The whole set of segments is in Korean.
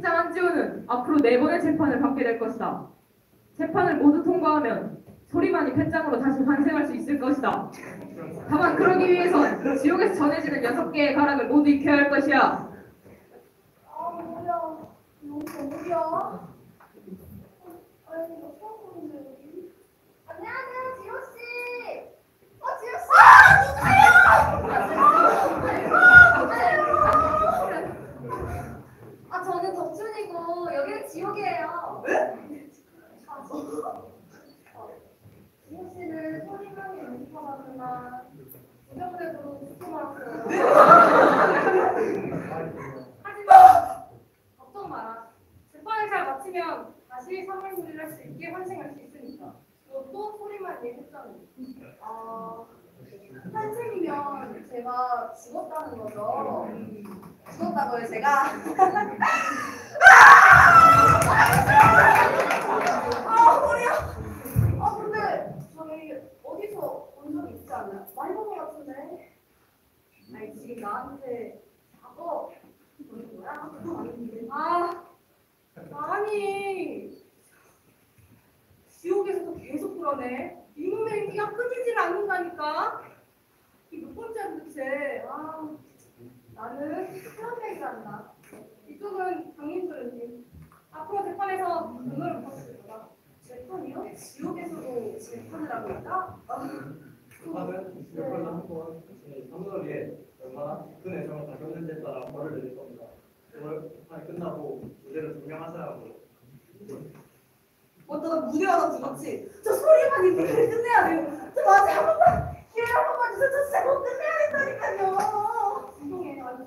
사실상 한지우는 앞으로 4번의 재판을 받게 될 것이다. 재판을 모두 통과하면 소리만이 펫장으로 다시 환생할 수 있을 것이다. 다만 그러기 위해선 지옥에서 전해지는 6개의 가락을 모두 익혀야 할 것이야. 뭐야? 여기가 어디야? 아니, 나 처음 보는데 여기. 안녕하세요, 지호씨! 지호씨! 저는 덕춘이고, 여기는 지옥이에요. 지호씨는 소리만이 연습하다구나. 부정적으로 듣고 말았어요. 하지만 걱정 마라. 재판을 잘 마치면 다시 사물놀이를 할 수 있게 환생할 수 있으니까. 그것도 소리만 얘기했잖아. 환생이면 제가 죽었다는 거죠. 죽었다고요, 제가? 허리야. 근데 저희 어디서 본 적 있지 않나요? 많이 본 것 같은데. 아니, 지금 나한테 작업 보는 거야? 아니. 지옥에서도 계속 그러네. 이놈의 인기가 끊이질 않는다니까. 이게 몇 번째야 도대체. 나는 그런 얘기를 한다. 이쪽은 강민수님. 앞으로 재판에서 변호를 부탁드릴 거다. 재판이요? 지옥에서도 재판을 하고 있다? 재판은 지옥에서 한번 변호를 얼마나 깊은 애정을 가졌는지에 따라 벌을 내릴 겁니다. 오늘 재판이 끝나고 무죄를 증명하셔야고요. 어쩌다 무대 하나 죽었지? 저 소리만 이 무대를 끝내야 돼요. 저 마지막 한 번만 기회 한 번만 주세요. 저 진짜 못 끝내야겠다니까요. 죄송해. 아주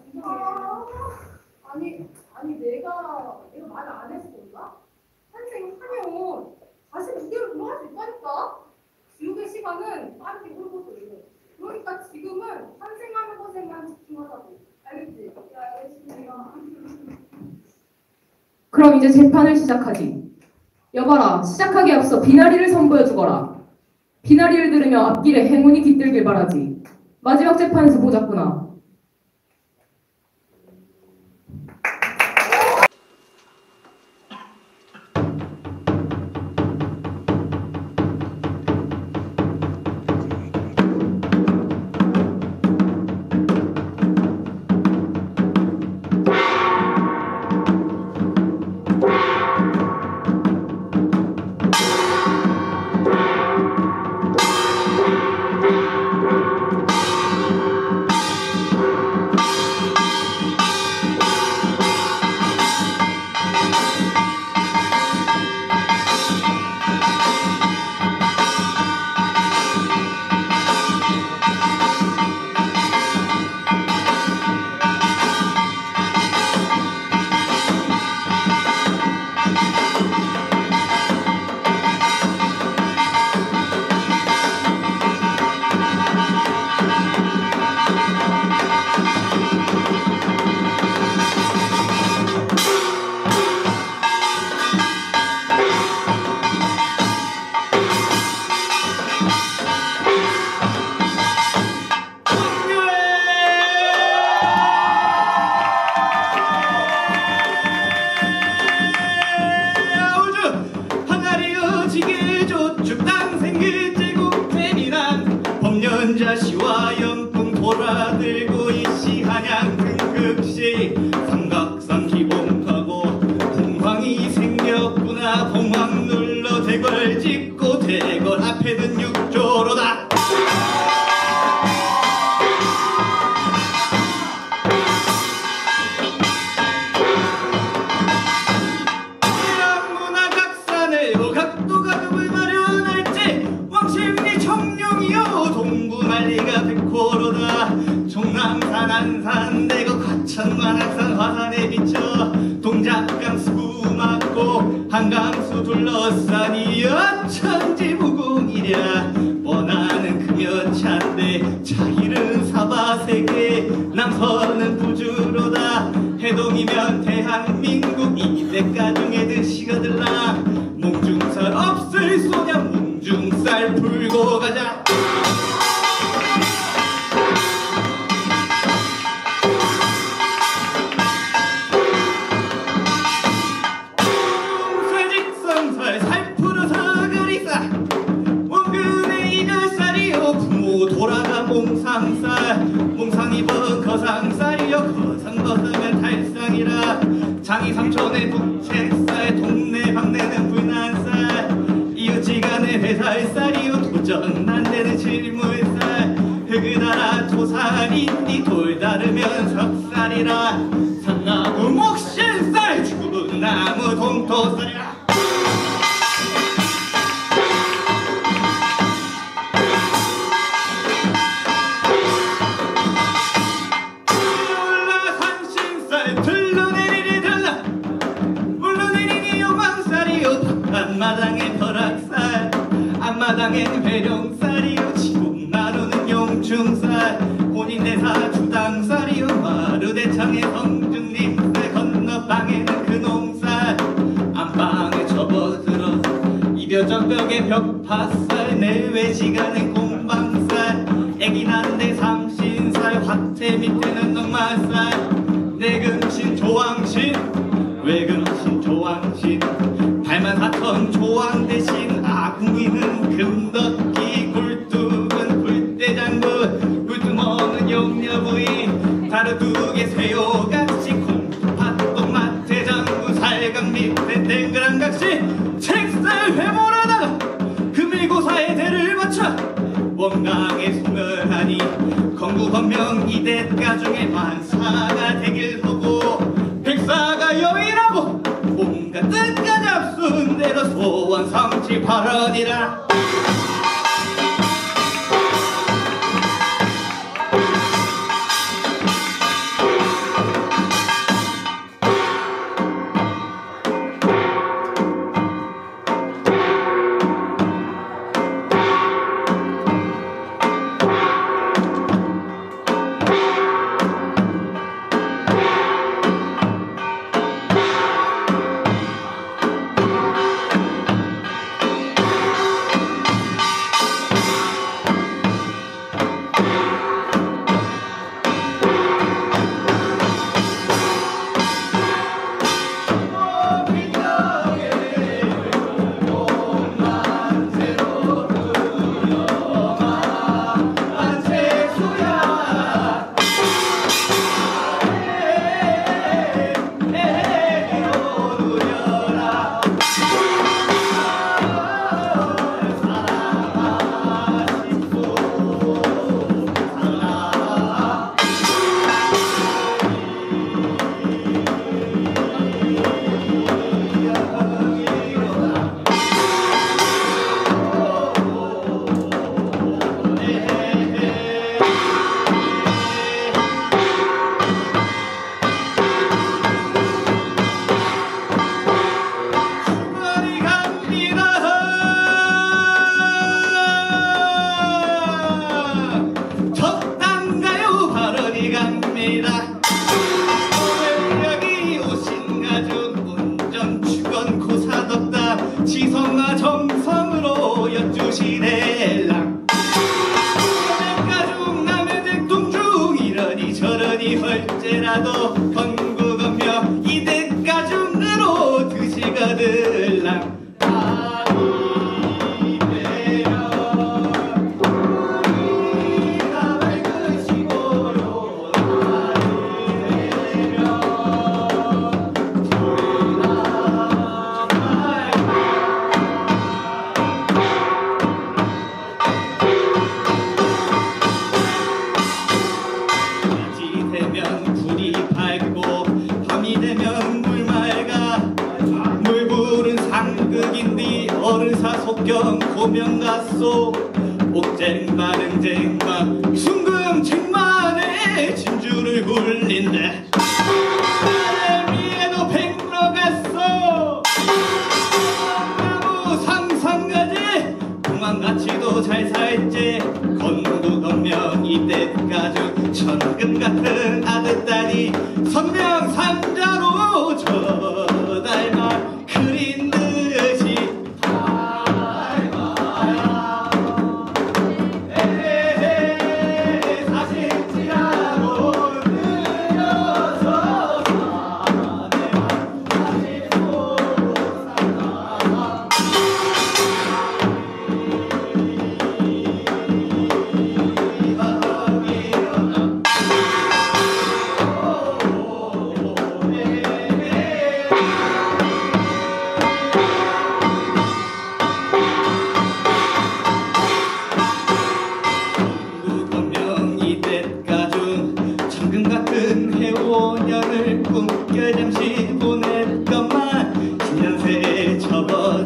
죄송해. 아니 내가 말을 안 해서 그런가? 환생하면 다시 무대로 돌아갈 수 있다니까. 지옥의 시간은 빠르게 흐르거든요. 그러니까 지금은 환생하는 것에만 집중하자고. 알겠지? 알겠습니다. 그럼 이제 재판을 시작하지. 여봐라, 시작하기 앞서 비나리를 선보여 주거라. 비나리를 들으며 앞길에 행운이 깃들길 바라지. 마지막 재판에서 보자꾸나. 자시와 연풍 돌아들고 이시한양 등극시 삼각산 기봉하고 공황이 생겼구나. 공황 눌러 대궐 짓고 대궐 앞에 든 육조로다. 종남산 안산 대거 과천만 항산 화산에 비쳐 동작강 수구 막고 한강수 둘러싸니 천지무궁이랴. 원하는 금여차인데 자기는 사바세계 남서는 부주로다. 해동이면 대한민국 이대가 중에 드시거들라. 몽중살 없을 소냐 몽중살 풀고 가자. 동토살이라 산나무 목신살 죽은 나무 동토살이라 올라 산신살 들러내리니 들러 물러내리니 요망살이요 앞마당엔 벼락살 앞마당엔 회령살이요 지붕 나누는 용충살 본인대사 주당살이요 마루대창에 성중림살 건너방에는 근홍살 안방에 접어들어 이벼적 벽에 벽파살 내외지간엔 공방살 애기 난데 삼신살 화태 밑에는 넉마살 내금신 조왕신 외근신 조왕신 84,000 조왕 대신 아궁이는 금덕기 굴뚝은 굴대장군 굴뚝먹는 용녀부인 다루두개 새우각시 콩팥똥 마태장군 살강 밑에 땡그란 각시 책살 회몰하다가 금일고사에 대를 바쳐 원강에 송을 하니 건국헌명 이대가 중에 만사가 되길 하고 백사가 여인하고 온갖 뜻까지 앞순 대로 소원 성취 발언이라 지성과 정성으로 여쭈시래랑 가죽 남의 백동중 이러니 저러니 헐째라도 건국언명 이대 가죽으로 드시거들랑 어른사 속경 고명가소 옥쟁 반응쟁마 순금쟁만에 진주를 굴린대 나래미에도 백물어갔어 나무 상상가지 공항가치도 잘 살지 건국언명 이때가죽 천금같은 아들딸이 선명산자로 저 닮아 그린 듯이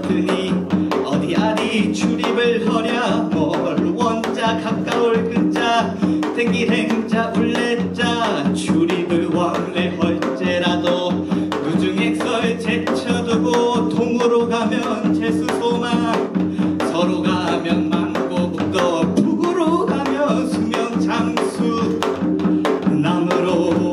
들었으니 어디 출입을 허랴 뭘 원자 가까울 끈자 땡길 행자 울레자 출입을 원래 헐제라도 누중액설 제쳐두고 동으로 가면 재수소만 서로 가면 망고북도 북으로 가면 수명장수 남으로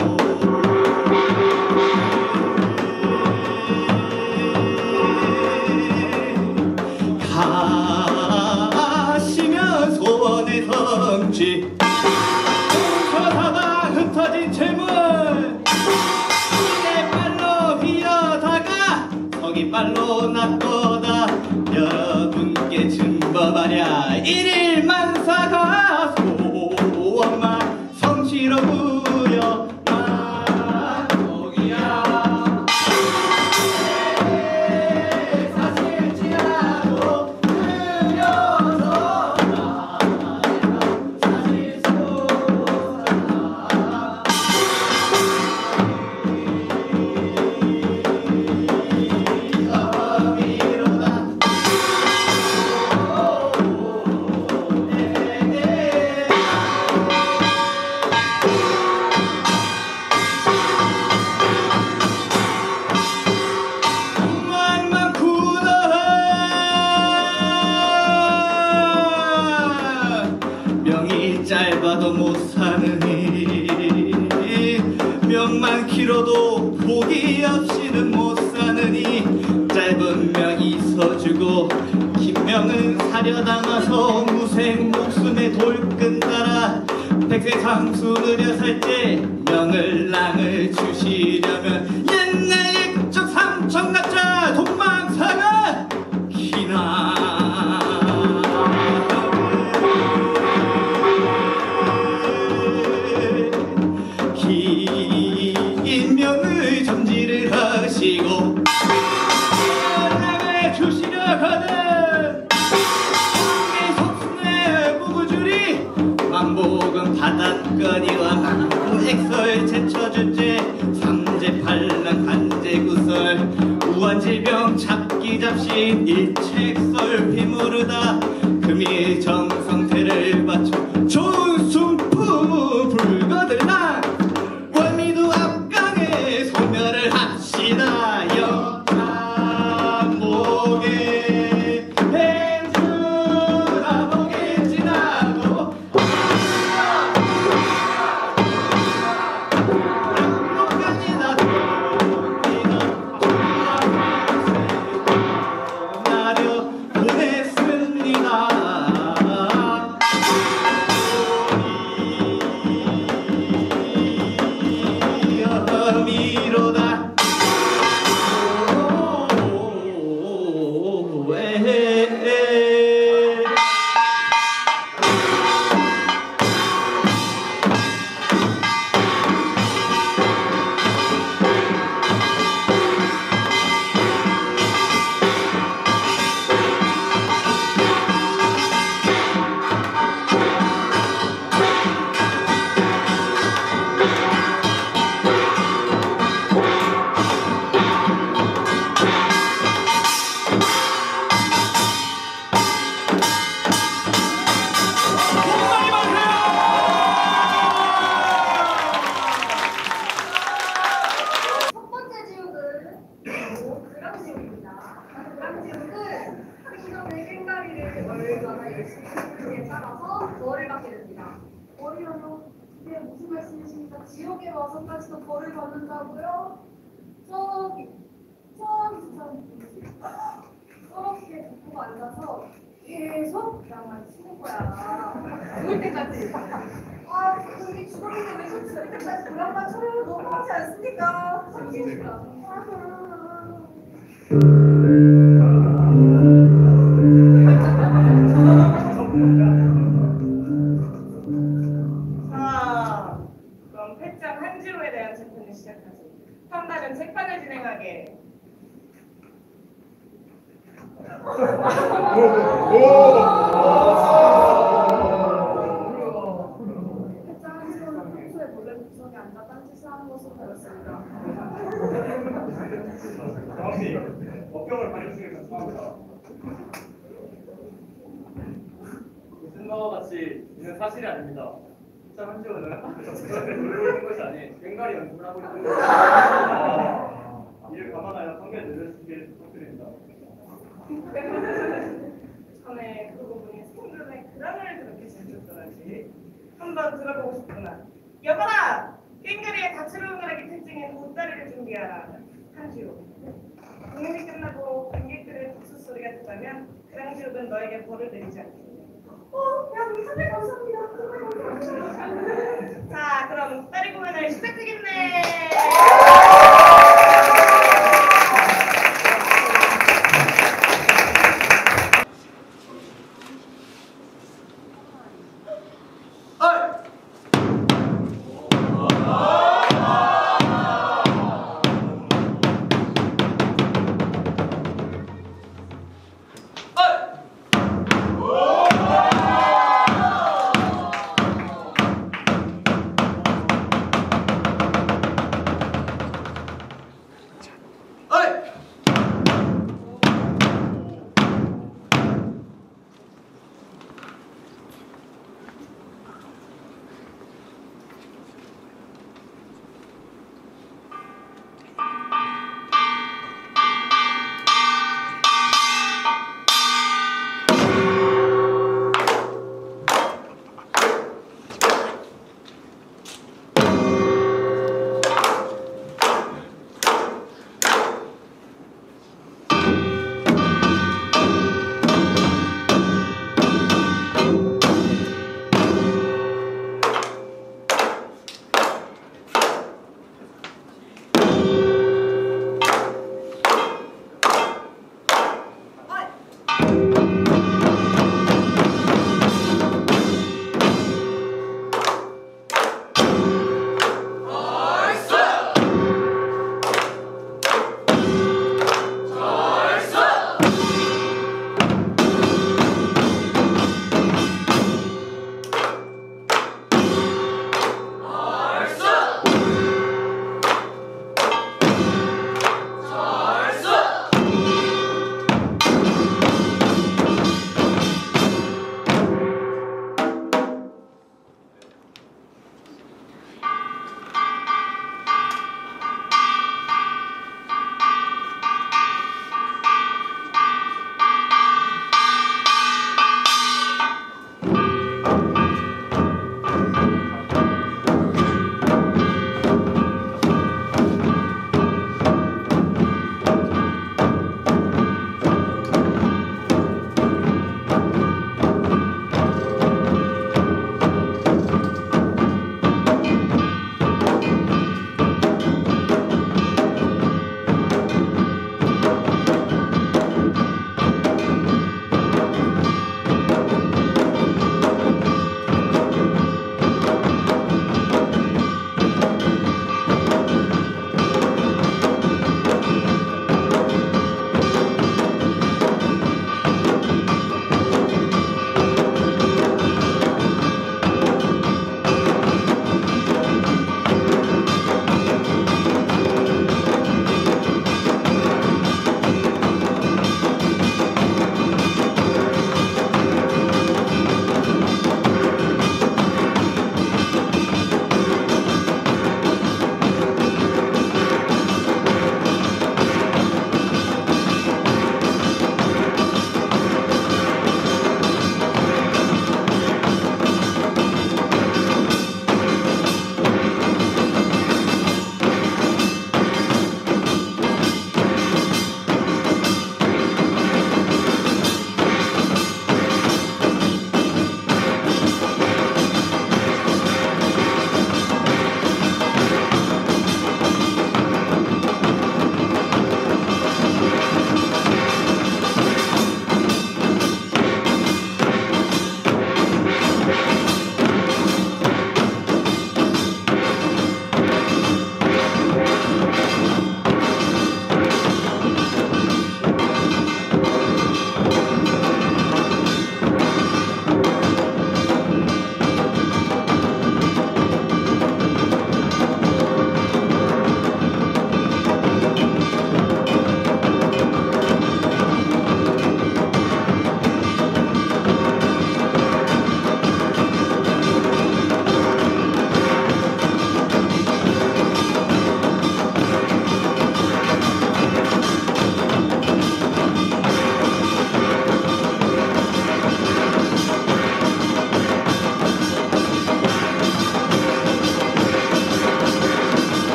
가시면 소원의 성지 서사방 흩어진 재물 이빨로 휘어다가 서기빨로 낫거다 여러분께 증거하랴 일일만사가 소원만 성시로 부여 만복이야 사실지라도 흐려서 사실 만만 구나 명이 짧아도 못 사느니 명만 길어도 복이 없이는 못 사느니 짧은 명이 서주고 긴 명은 사려 담아서 무생 목숨에 돌끈 따라 백세상수 느려 살 때 명을 랑을 주시려면 옛날 옛적 삼천가짜 동방사가 기나 긴 명의 점지를 하시고 랑을 주시려거든 속순의 무구줄이 만복은 바닷거리와 망고액설 제쳐줄제 삼재팔랑 한재구설 우한질병 잡기 잡신 일체액설 휘무르다 금이 정성태를 바쳐 좋은 순품 불거들라 월미도 앞강에 소멸을 합시다 영창목에 행주나 목에 지나고 목간이나 동이나 나려 보냈습니다 미로다 첫 번째 지옥은 바로 그랑지옥입니다. 그랑지옥은 생전의 생가리를 얼마나 열심히 그에 따라서 벌을 받게 됩니다. 벌이라뇨? 이게 무슨 말씀이십니까? 지옥에 와서까지도 벌을 받는다고요? 저기 저렇게 듣고 앉아서 계속 그냥만 치는 거야. 죽을 때까지. 아, 우리 죽었는데 왜 솔직히 이때까지 그랑만 쳐요? 너무하지 않습니까? 자, 그럼 패장 한지로에 대한 재판을 시작하죠. 판단은 재판을 진행하게. 패장 한지로는 평소에 몰래 구석에 앉아 딴짓을 하는 것으로 보였습니다. 다음이 법경을 발휘 중에서 죄송합니다. 무슨 바와 같이 이는 사실이 아닙니다. 입장 한지호는 놀고 있는 것이 아닌 꽹과리 연습을 하고 있는 것입니다. 이를 감안하여 판결 내려주시길 부탁드립니다. 전에 그러고 보니 스톤룸에 그랑을 그렇게 잘 줬더라지. 한번 들어보고 싶구나. 여봐라! 꽹과리의 다채로운 가락의 특징인 옷다리를 준비하라. 한지호. 공연이 끝나고 관객들의 박수 소리가 듣다면 그랑지옥은 너에게 벌을 내리지 않겠네. 야, 선배 감사합니다. 정말 감사합니다. 자, 그럼 옷다리 공연을 시작하겠네.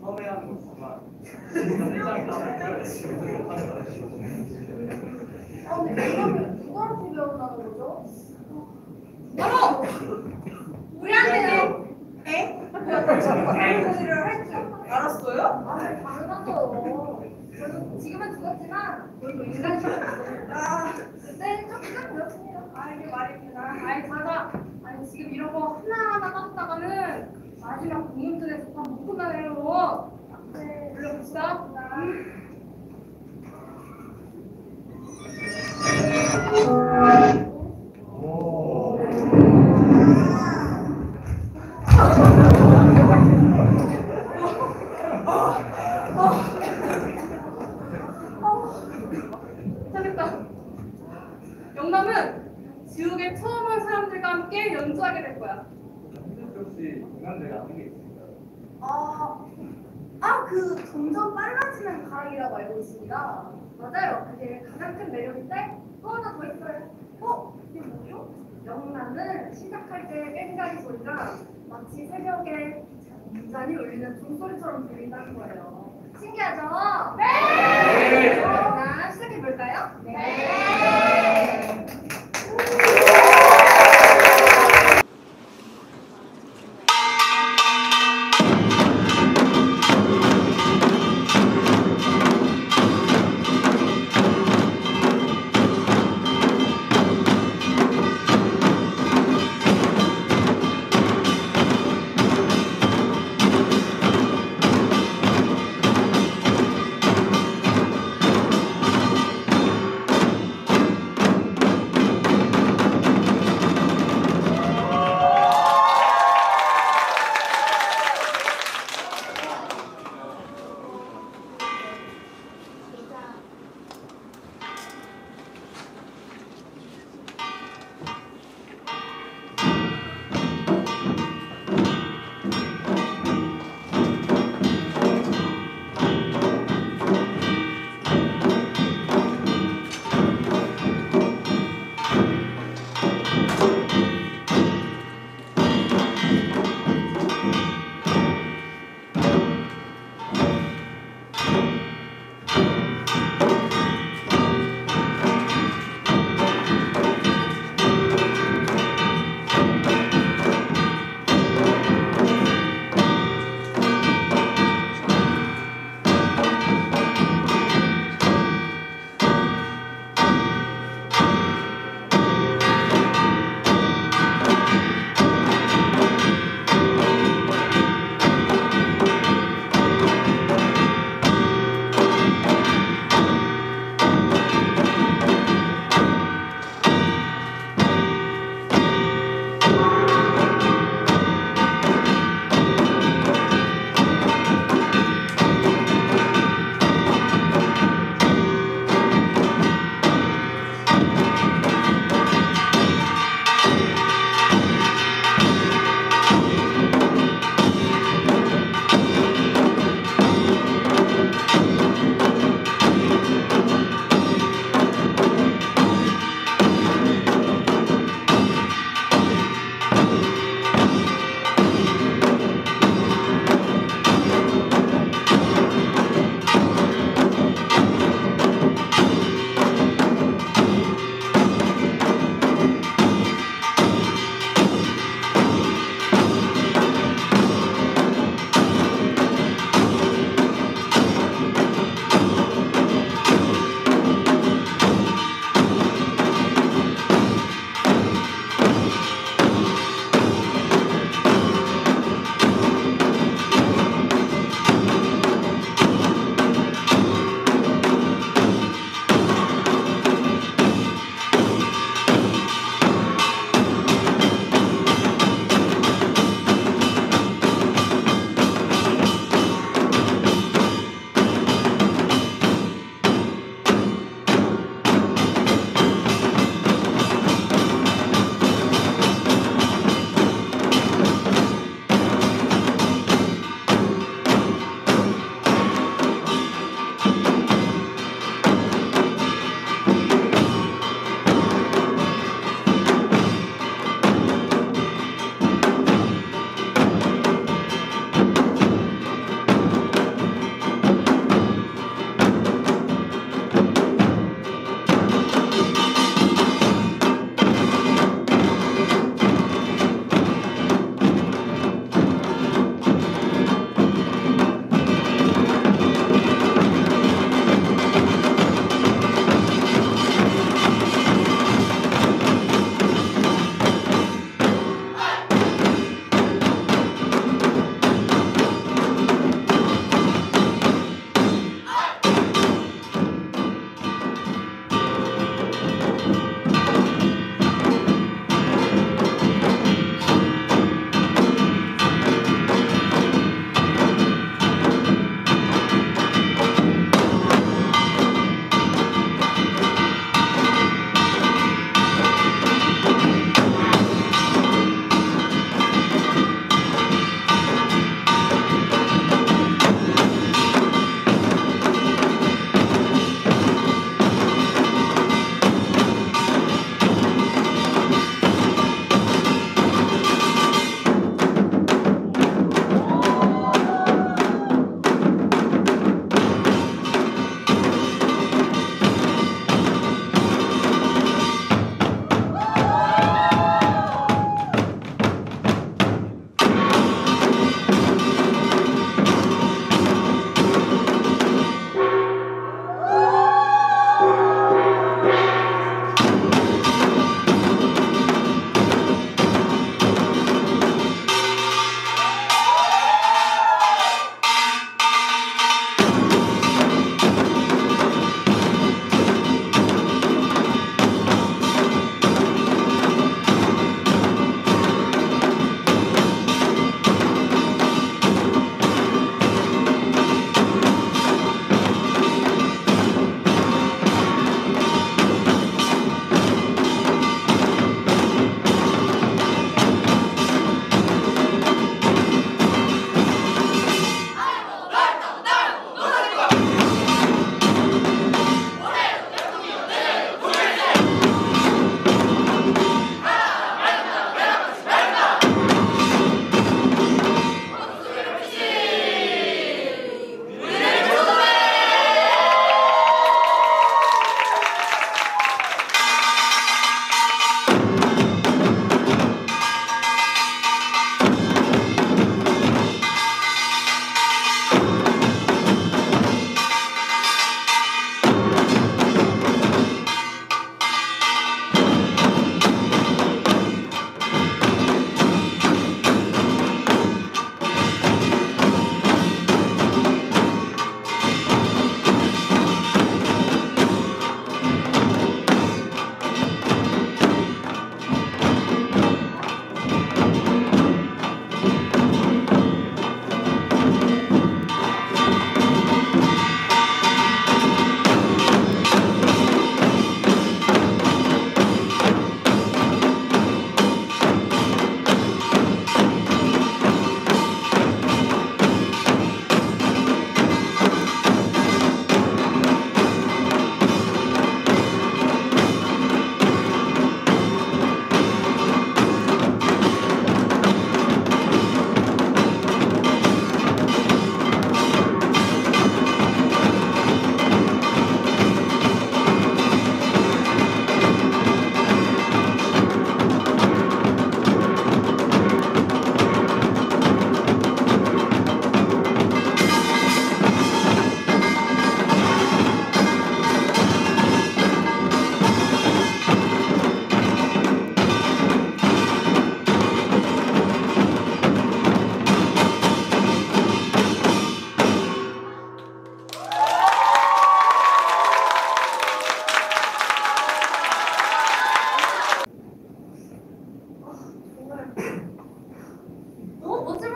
처음해야 하는 거지만 현장에 나오면 지금 하는 거예요. 근데 이거는 누구한테 배운다는 거죠? 바로 우리한테요. 에? 소리를 할 줄 알았어요? 아, 당연하죠. 저는 지금은 죽었지만 저희도 인간이거든요. 네, 조금 그렇습니다. 이게 말입니다. 자자. 아니 지금 이런 거 하나하나 따다가는 마지막 공연전에서 다 못 끝나네요. 네, 불러봅시다. 잘했다. 영남은 지옥에 처음 온 사람들과 함께 연주하게 될 거야. 혹시 인간들 아는 게 있을까요? 그 점점 빨라지는 가락이라고 알고 있습니다. 맞아요. 그게 가장 큰 매력인데 또 하나 더 있어요. 이게 뭐죠? 영남은 시작할 때 꽹가리 소리가 마치 새벽에 잔잔히 울리는 종소리처럼 들린다는 거예요. 신기하죠? 네! 자, 시작해볼까요? 네!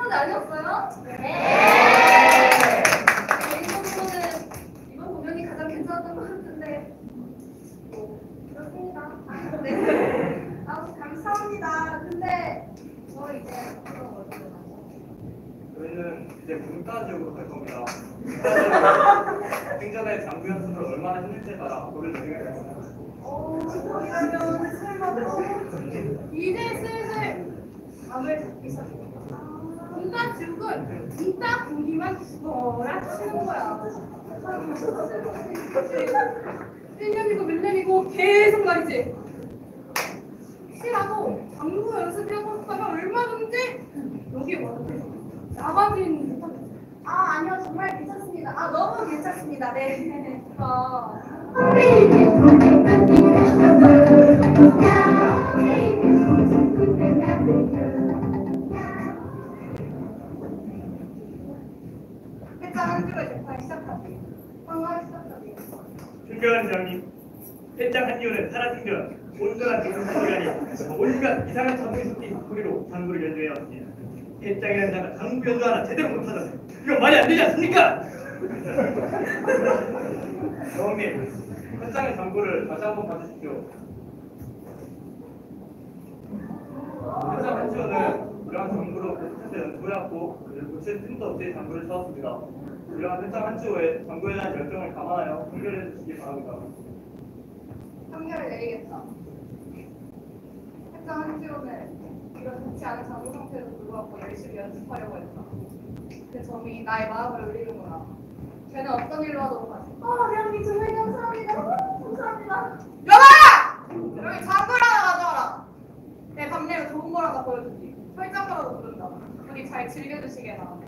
끝까지 아니었어요? 개인적으로는 이번 공연이 가장 괜찮았던 것 같은데 그렇습니다. 네. 감사합니다. 근데 저 이제 어떤 걸 저희는 이제 문과 지역으로 갈 겁니다. 문과 지역은 생전에 장구 연습을 얼마나 했는지에 따라 노를 정해야 됩니다. 이러면 설마 이제 슬슬 감을 잡기 시작합니다. 뭔가 지금 이따 공기만 죽어라 치는 거야. 1년이고 밀년이고 계속 말이지. 혹시라도 장구 연습해보고 싶다면 얼마든지 여기 와서 나가긴 못하겠어. 아니요 정말 괜찮습니다. 너무 괜찮습니다. 네. 일단 한 주가 이제 다 시작하지. 방학 시작하지. 존경하는 장님, 회장 한기호는 살아생전 온전한 정신시간이 온갖 이상한 장구에 섞인 소리로 장구를 연주해 왔습니다. 회장이라는 자가 장구 연주 하나 제대로 못하잖아요. 이건 말이 안 되지 않습니까? 여왕님, 회장의 장구를 다시 한번 봐주십시오. 회장 한지호는 이러한 장구로 계속해서 연구해왔고 고칠 틈도 없이 장구를 쳐왔습니다. 이러한 회장 한지호의 장구에 대한 열정을 감안하여 판결해 주시기 바랍니다. 판결을 내리겠다. 했던 한지호는 이런 좋지 않은 장구 상태에도 불구하고 열심히 연습하려고 했다. 그 점이 나의 마음을 울리는구나. 걔는 어떤 일로 하도록 하지? 대한민국 정말 감사합니다. 감사합니다. 여봐라! 여기 장구를 하나 가져와라. 내 밤내로 좋은 걸 하나 보여주지. 설정으로도 부른다. 우리 잘 즐겨주시게나.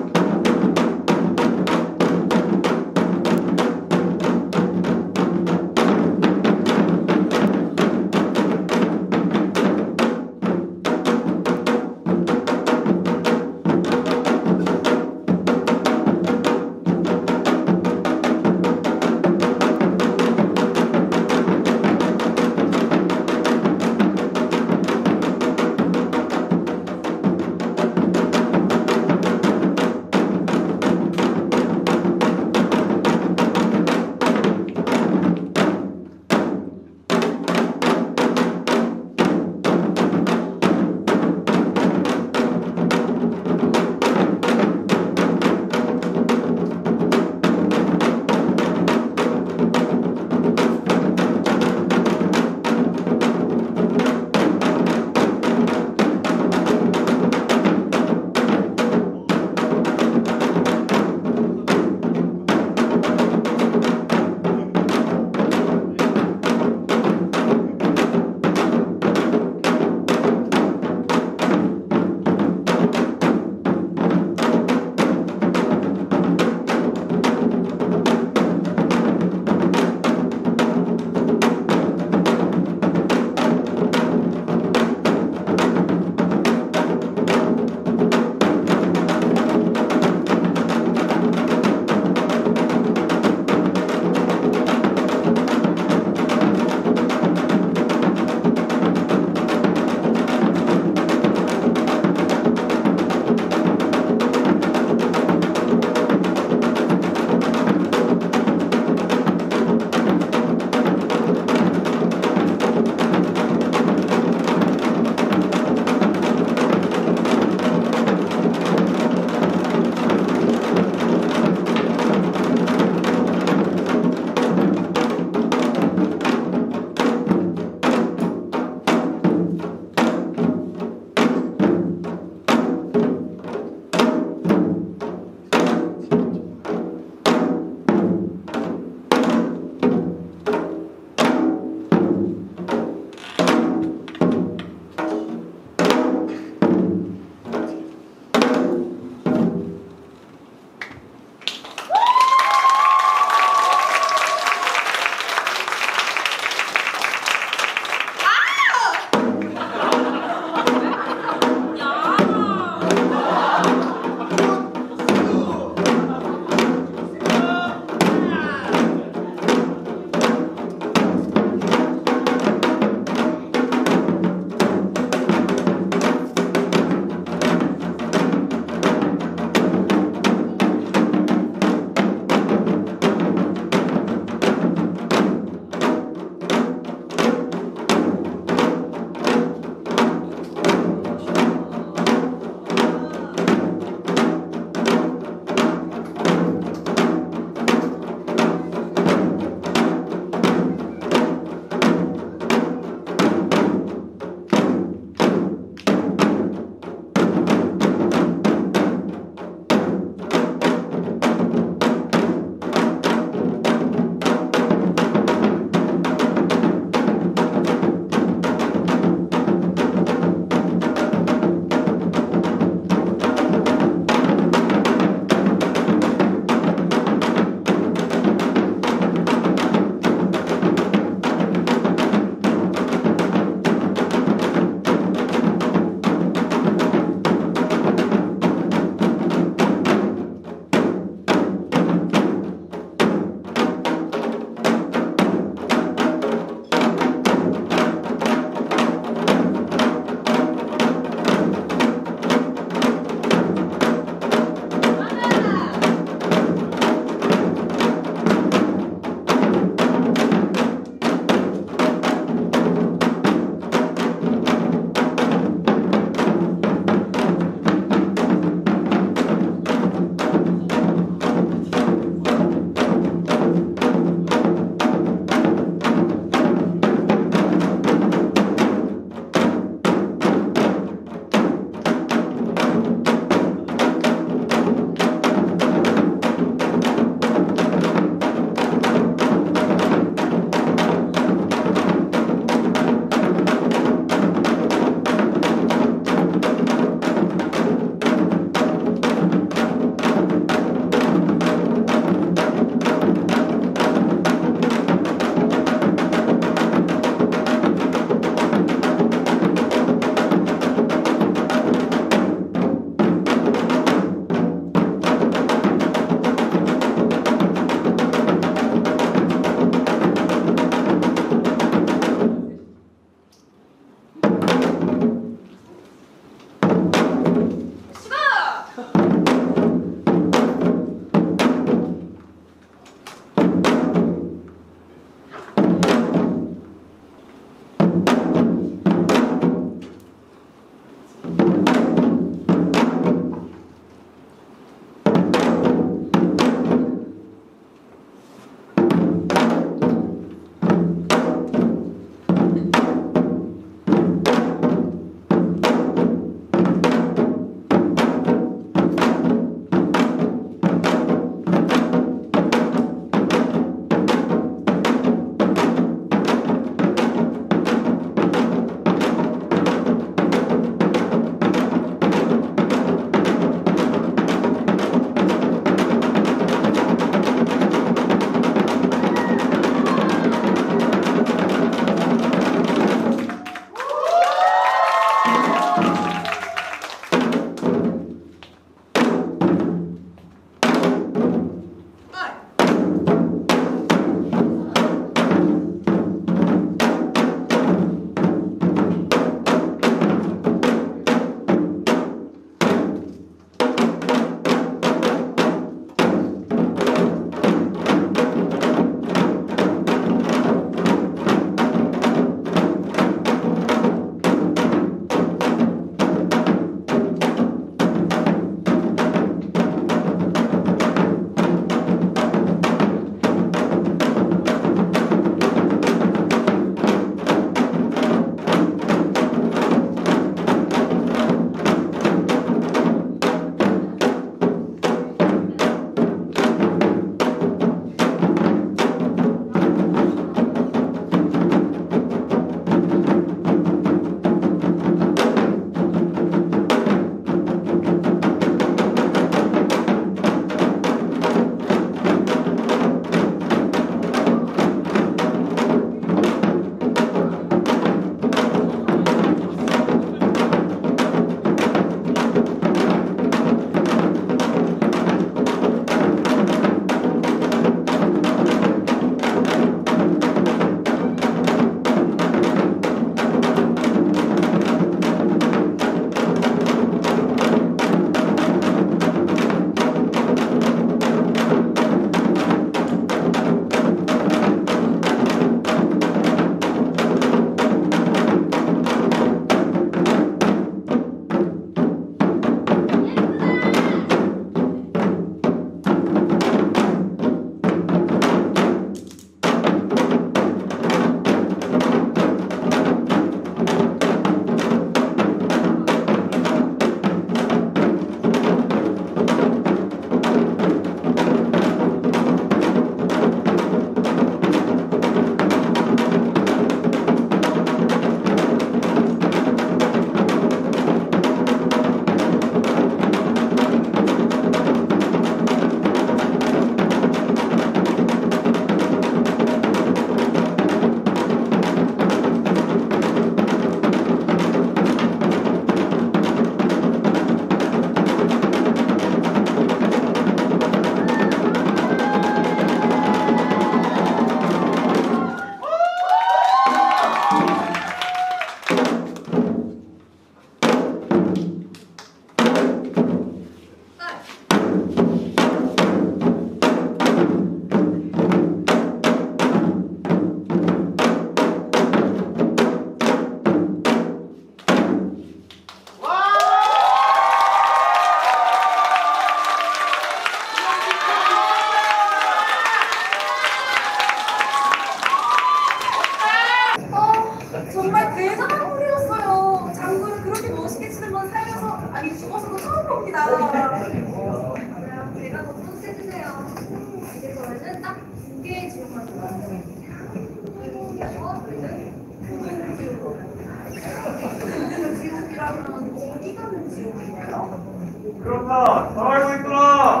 그러면 어디 가는 지옥인가요? 그렇다. 잘 알고 있구나.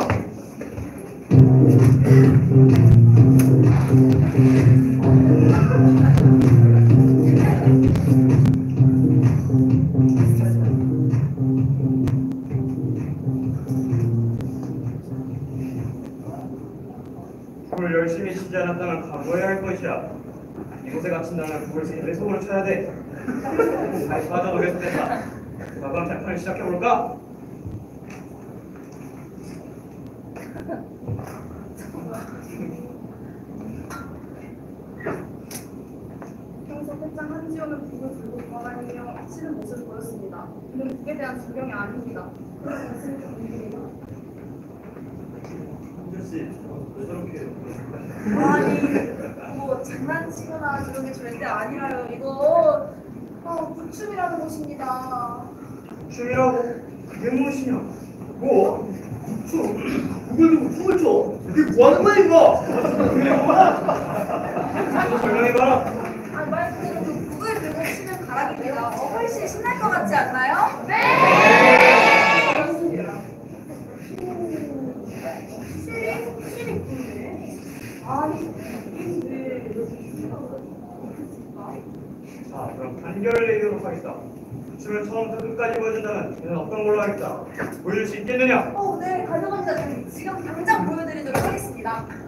불을 열심히 치지 않았다면 각오해야 할 것이야. 이곳에 갇힌다면 그걸 세 손으로 쳐야 돼. 다시 맞아도 계속됐다. 마감 장판을 시작해볼까? 평소 패장 한지호는 북을 들고 돌아다니며 치는 모습을 보였습니다. 그는 북에 대한 존경이 아닙니다. 한주씨, 왜 저렇게. 아니, 뭐 장난치거나 그런 게 절대 아니라요. 이거 부춤이라는 곳입니다. 춤이라고? 그게 무엇이냐? 뭐? 춤? 북을 두고 춤을 춰? 이게 뭐하는 거야 이거? 설명해봐라. 말 그대로 그 북을 들고 치는 가락입니다. 훨씬 신날 것 같지 않나요? 네! 그렇습니다. 실이 군데? 아니, 이게 자, 그럼 판결을 내리도록 하겠다. 춤을 처음부터 끝까지 보여준다면 너는 어떤 걸로 하겠다? 보여줄 수 있겠느냐? 네, 가져갑니다. 지금 당장 보여드리도록 하겠습니다.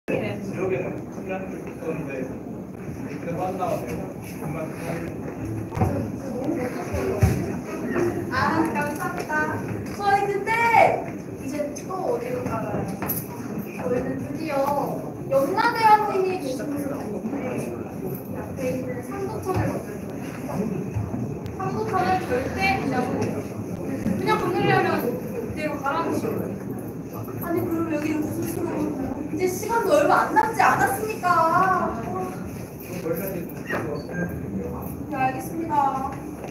지옥에는 신기한 게 있었는데 근데 빠져나왔네요. 정말 아, 감사합니다. 저희 근데 이제 또 어디로 가나요? 저희는 드디어 연나대왕님이 계신 곳으로 갔는데 앞에 있는 삼도천을 건너요. 삼도천을 절대 그냥 건너려면 이대로 가라앉히고. 아니 그럼 여기는 무슨 수로? 이제 시간도 얼마 안 남지 않았습니까? 네, 알겠습니다.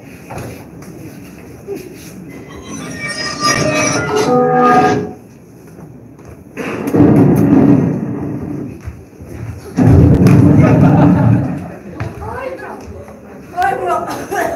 아 힘들어. 아이고야.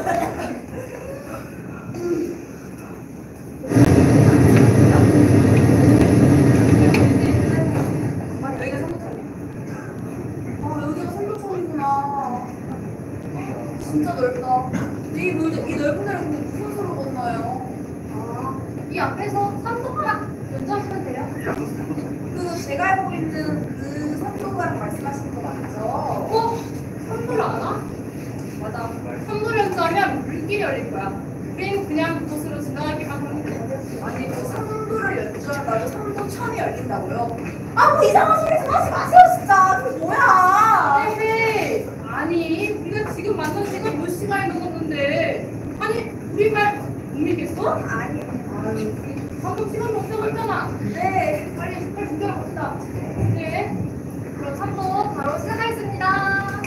여기가 삼도천이구나. 진짜 넓다. 이 넓은 데를 근데 무슨 수로 건너요? 이 앞에서 삼도가 연장하면 돼요? 제가 알고 있는 그 삼도가를 말씀하시는 거 맞죠? 삼도를 아나? 맞아. 삼도를 연주하면 물길이 열릴 거야. 우린 그냥 그곳으로 지나가기만 하면 돼. 아니 그 삼도를 연주한다고 삼도천이 열린다고요? 뭐 이상한 소리 좀 하지 마세요 진짜. 그게 뭐야? 에헤이. 아니 우리가 지금 만난 시간 몇 시간이 넘었는데 아니 우리 말 못 믿겠어? 아니 방금 시간 넘다고 했잖아. 네. 빨리 준비하러 갑시다. 네. 그럼 참고 바로 시작하겠습니다.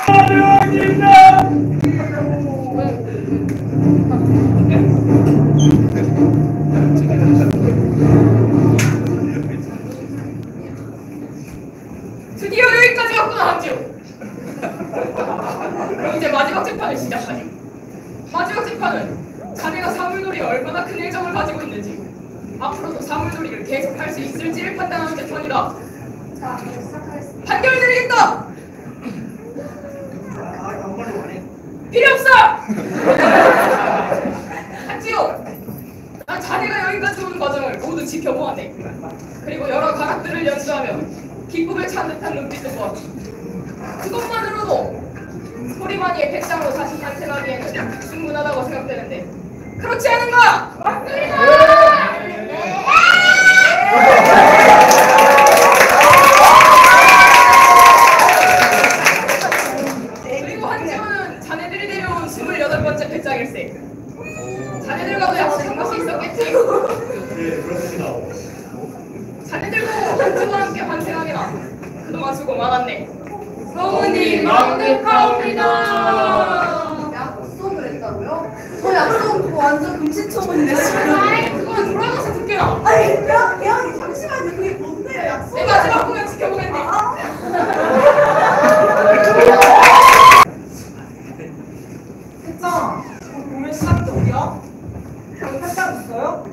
드디어 여기까지 왔구나 한지호. 그럼 이제 마지막 재판을 시작하지. 마지막 재판은 자네가 사물놀이에 얼마나 큰 애정을 가지고 있는지, 앞으로도 사물놀이를 계속 할 수 있을지를 판단하는 재판이다. 자, 시작하겠습니다. 판결 드리겠다. 한마디 원해. 필요 없어. 한지호, 난 자네가 여기까지 오는 과정을 모두 지켜보았네. 그리고 여러 가락들을 연주하며 기쁨을 찾는 듯한 눈빛도 보았지. 그것만으로도 소리만이의 백장으로 다시 탄생하기에는 충분하다고 생각되는데 그렇지 않은가? 맞습니다. 그리고 한지호는 자네들이 데려온 28번째 배짱일세. 자네들과도 약속한 것이 있었겠지? 예, 그렇습니다. 자네들도 한지호와 함께 환생하게나. 그동안 수고 많았네. 성우님 만극하옵니다. 약속을 했다고요? 저 약속 그거 완전 금시초문인데 지금. 아이, 그건 돌아가서 듣게라. 아니, 대학이 잠시만요. 그게 뭔데요? 약속. 내 마지막 공연 지켜보겠네. 됐잖아. 오늘 시작이 어디야? 여기 팔짱 있어요?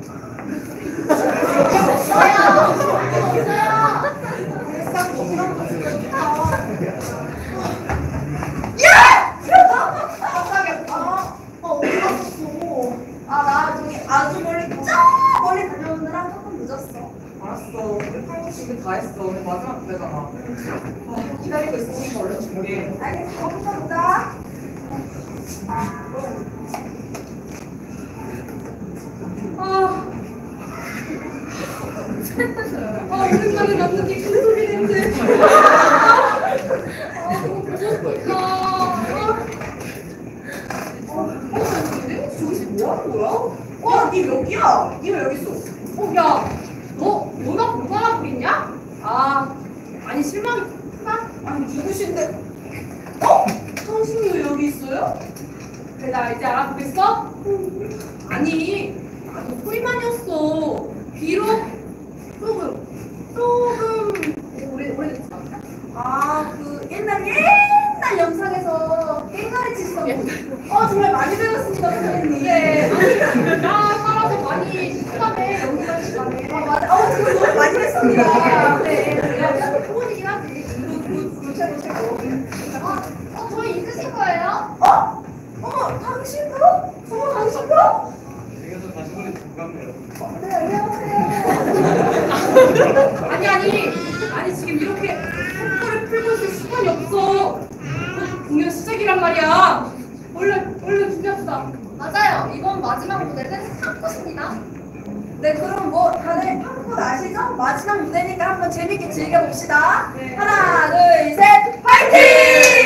나 저기 아주 멀리 저 멀리 달려오느라 조금 늦었어. 알았어. 우리 팔짱 준비 다 했어. 오늘 마지막 무대잖아. 아, 기다리고 있으니까 얼른 준비해. 알겠어. 감사합니다. 오랜만에 남는게 큰 소리 냄새. 저기서 뭐 하는 거야? 니 여기야? 니 왜 여기 있어? 야, 너가 공부하나 부리냐? 아니 실망이 크다. 아니 누구신데? 당신이 왜 여기 있어요? 그래 나 이제 알아보겠어? 아니 소리만이었어. 비록 조금 오래됐지 않나? 그 옛날 영상에서 깽가리 치시던 정말 많이 배웠습니다, 선생님. 예, 아니 나 따라서 많이 시간에 연기할 시간에. 맞아. 지금 너무 많이 했습니다. 네. 소문이긴 하지. 최고. 저희 있으신 거예요? 당신도? 당신도? 생겨서 다시 보니 반갑네요. 네, 안녕하세요. 아니 지금 이렇게 턱걸을 풀고 있을 시간이 없어. 공연 시작이란 말이야. 얼른 준비합시다. 맞아요. 이번 마지막 무대는 팝컷입니다. 네, 그럼 다들 팝컷 아시죠? 마지막 무대니까 한번 재밌게 즐겨봅시다. 네. 하나, 둘, 셋, 파이팅!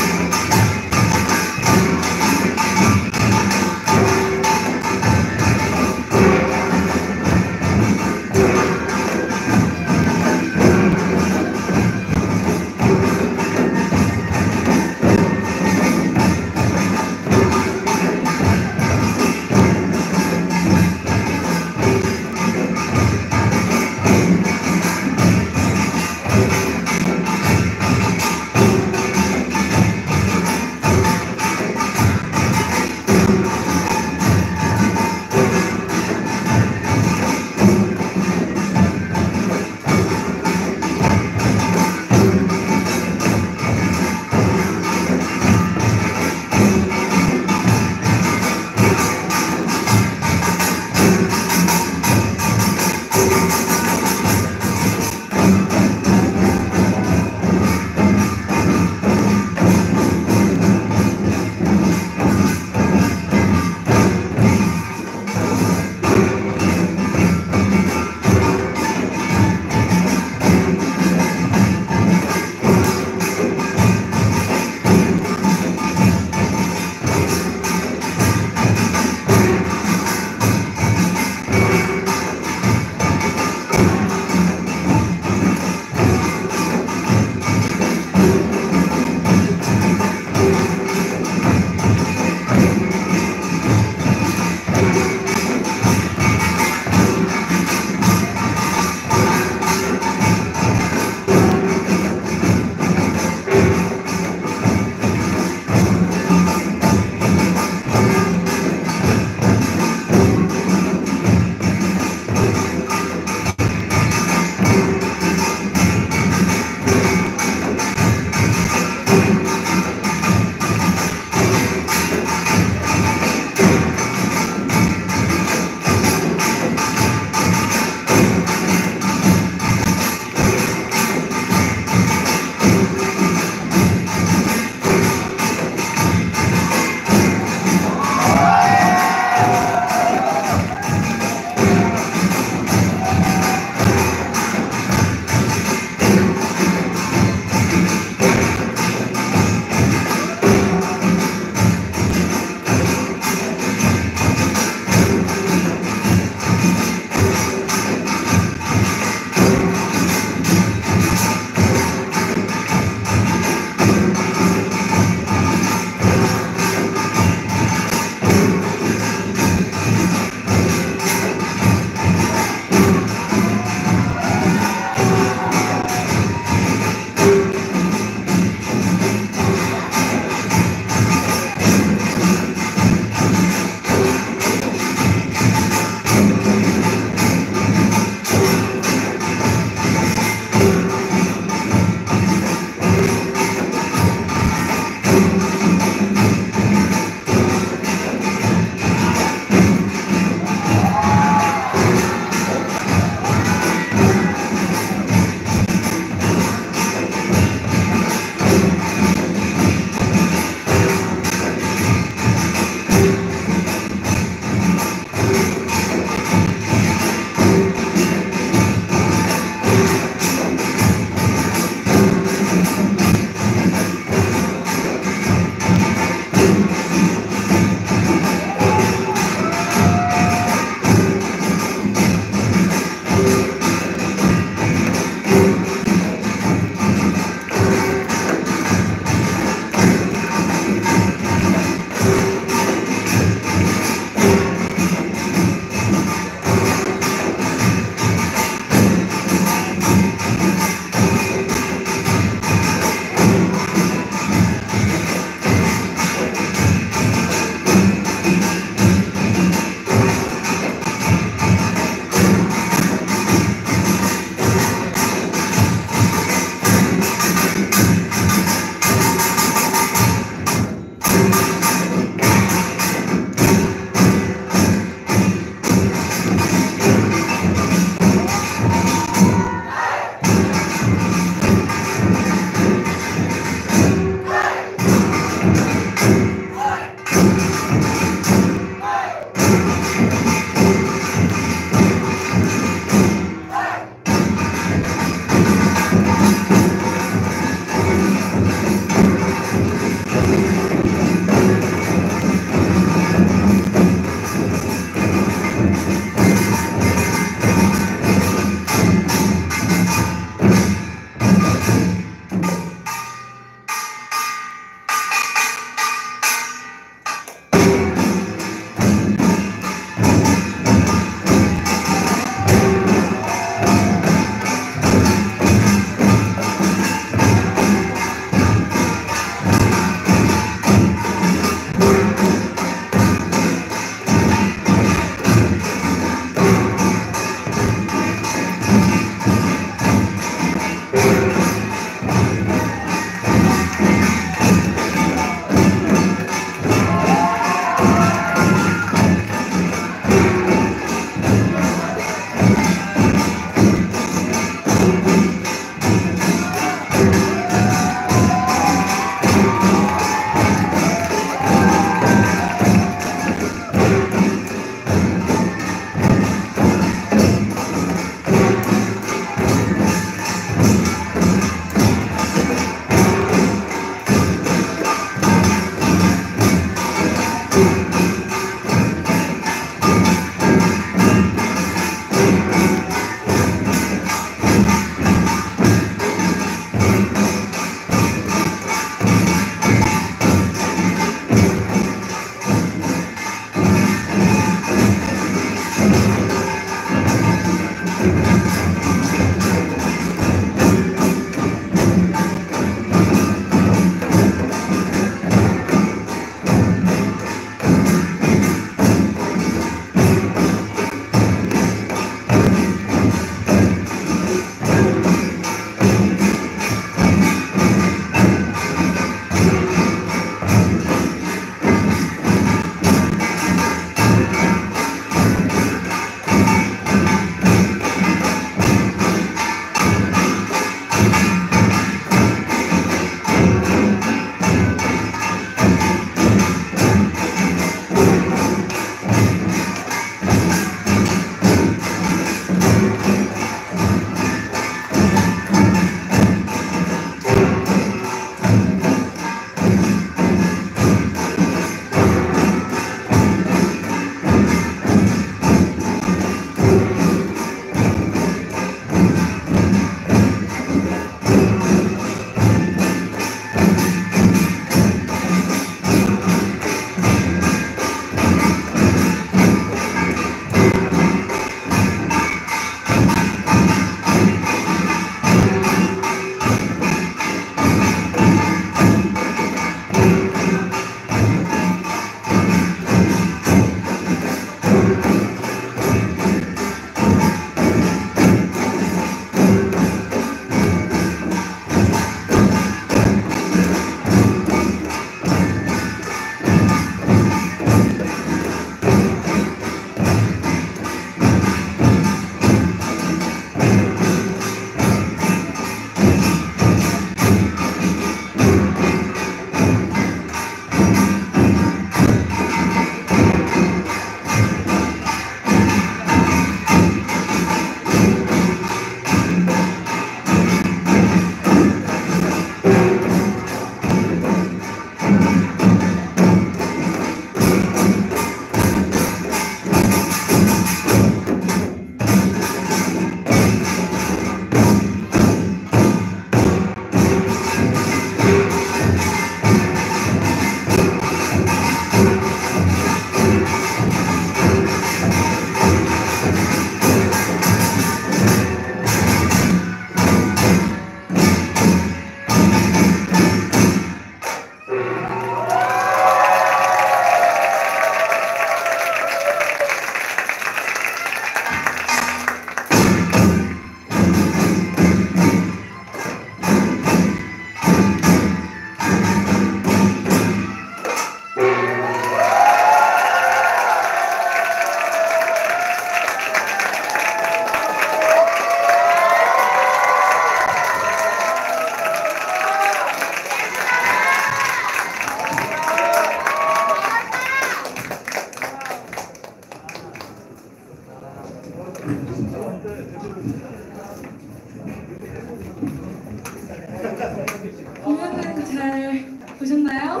공연은 잘 보셨나요?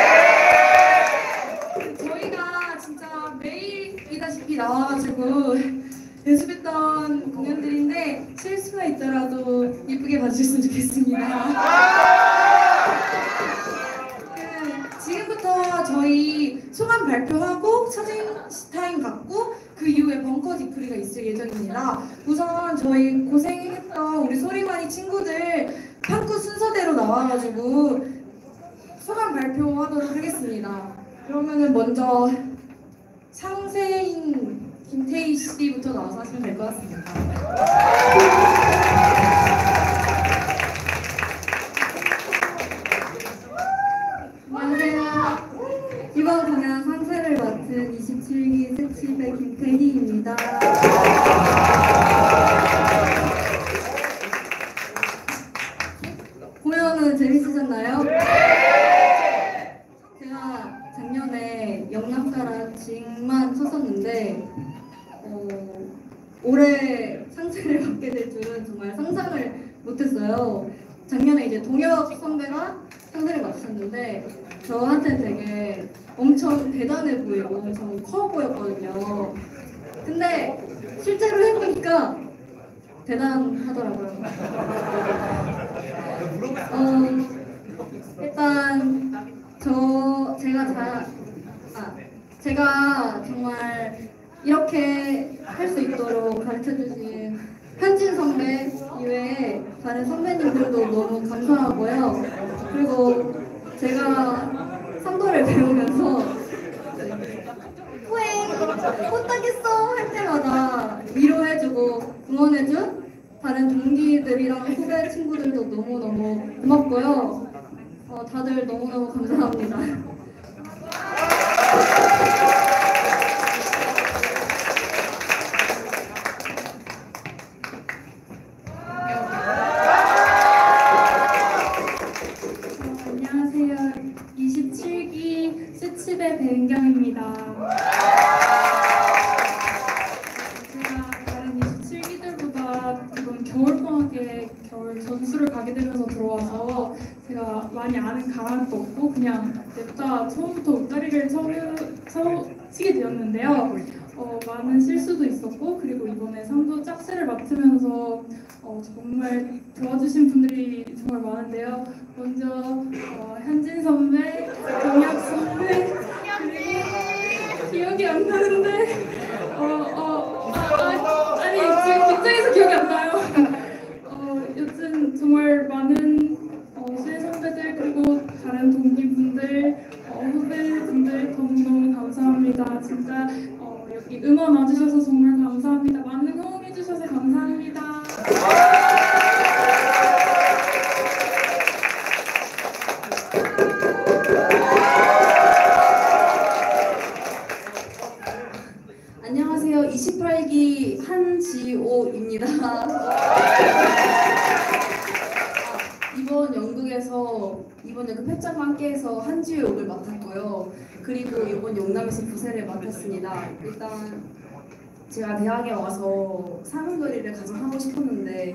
저희가 진짜 매일이다시피 나와가지고 연습했던 공연들인데 실수가 있더라도 이쁘게 봐주셨으면 좋겠습니다. 지금부터 저희 소감 발표하고 사진 타임 갖고 그 이후에 벙커 디프리가 있을 예정입니다. 우선 저희 고생했던 우리 소리만이 친구들 판구 순서대로 나와가지고 소감 발표하도록 하겠습니다. 그러면은 먼저 상세인 김태희 씨부터 나와서 하시면 될 것 같습니다. 안녕하세요. 이번 공연 상세를 맡은 27기 섹시배 김태희입니다. 받게 될 줄은 정말 상상을 못했어요. 작년에 이제 동혁 선배가 상대를 맡으셨는데 저한테 되게 엄청 대단해 보이고 엄청 커 보였거든요. 근데 실제로 해보니까 대단하더라고요. 일단 제가 정말 이렇게 할 수 있도록 가르쳐주신 현진 선배 이외에 다른 선배님들도 너무 감사하고요. 그리고 제가 상도를 배우면서 후행 못하겠어 할 때마다 위로해주고 응원해준 다른 동기들이랑 후배 친구들도 너무너무 고맙고요. 다들 너무너무 감사합니다. 안녕하세요. 27기 수치대 배은경입니다. 제가 다른 27기들보다 이번 겨울방학에 겨울 전수를 가게 되면서 들어와서 제가 많이 아는 가락도 없고 그냥 냅다 처음부터 웃다리를 치게 되었는데요. 많은 실수도 있었고 그리고 이번에 상도 짝새를 맡으면서 정말 도와주신 분들이 정말 많은데요. 먼저 현진 선배, 정혁 선배, 그리고 기억이 안 나는데 아니 지금 긴장해서 기억이 안 나요. 여튼 정말 많은 수혜 선배들 그리고 다른 동기분들, 후배분들 너무너무 감사합니다. 진짜 여기 응원 와주셔서 정말 감사합니다. 많은 응원해주셔서 감사합니다. 안녕하세요. 28기 한지호입니다. 이번 연극 패짝과 함께해서 한지호 역을 맡았고요. 그리고 이번 영남에서 부세를 맡았습니다. 일단 제가 대학에 와서 사물놀이를 가장 하고 싶었는데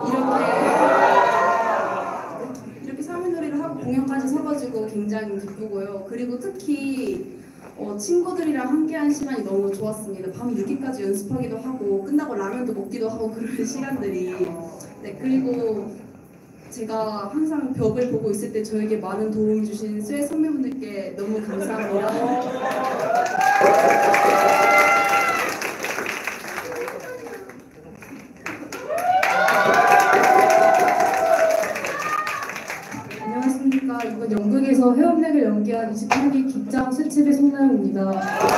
이렇게 사물놀이를 하고 공연까지 서가지고 굉장히 기쁘고요. 그리고 특히 친구들이랑 함께한 시간이 너무 좋았습니다. 밤 늦게까지 연습하기도 하고 끝나고 라면도 먹기도 하고 그런 시간들이. 네, 그리고 제가 항상 벽을 보고 있을 때 저에게 많은 도움을 주신 수혜 선배분들께 너무 감사합니다. 안녕하십니까. 이번 연극에서 회원맥을 연기한 28기 기장 수치의 송나영입니다.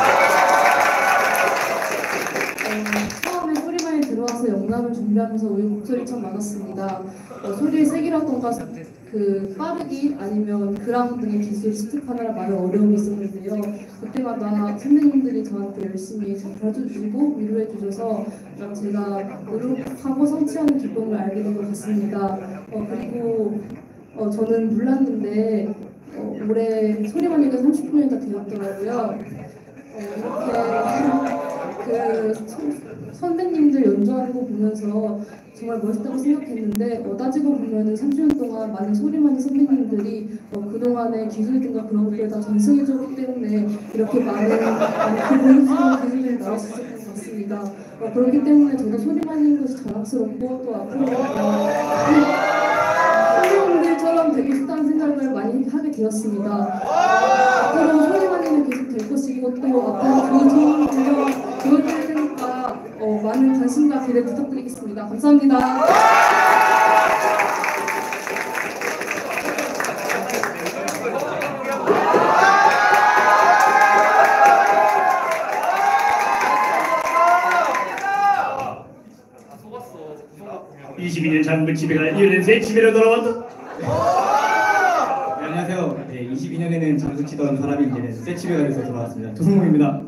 처음에 소리만이 들어와서 영감을 준비하면서 우리 목소리 참 많았습니다. 소리의 색이라던가 그 빠르기 아니면 그라운드 등의 기술을 습득하느라 많은 어려움이 있었는데요. 그때마다 선배님들이 저한테 열심히 가르쳐주시고 위로해 주셔서 제가 노력하고 성취하는 기쁨을 알게 된 것 같습니다. 그리고 저는 몰랐는데 올해 소리만이가 30주년이 되었더라고요. 이렇게 선배님들 연주하는 거 보면서 정말 멋있다고 생각했는데 따지고 보면은 30년 동안 많은 소리만이 선배님들이 그동안의 기술 등과 그런 것들을 다 전승해줬기 때문에 이렇게 많은 그 고급스러운 기술들이 나올 수 있었던 것 같습니다. 그렇기 때문에 저도 소리만인 것이 자랑스럽고 또 앞으로 선배님들처럼 되고 싶다는 생각을 많이 하게 되었습니다. 앞으로 소리만이는 계속 될 것이고 또 앞으로 그 좋은 분야와 보여드릴 테니까 많은 관심과 기대 부탁드리겠습니다. 감사합니다. 속았어. 22년 장군 집에가 1년 새 집에로 돌아왔다. 안녕하세요. 22년에는 장수 치던 사람이 이제 새 집에가 돼서 돌아왔습니다. 조승목입니다.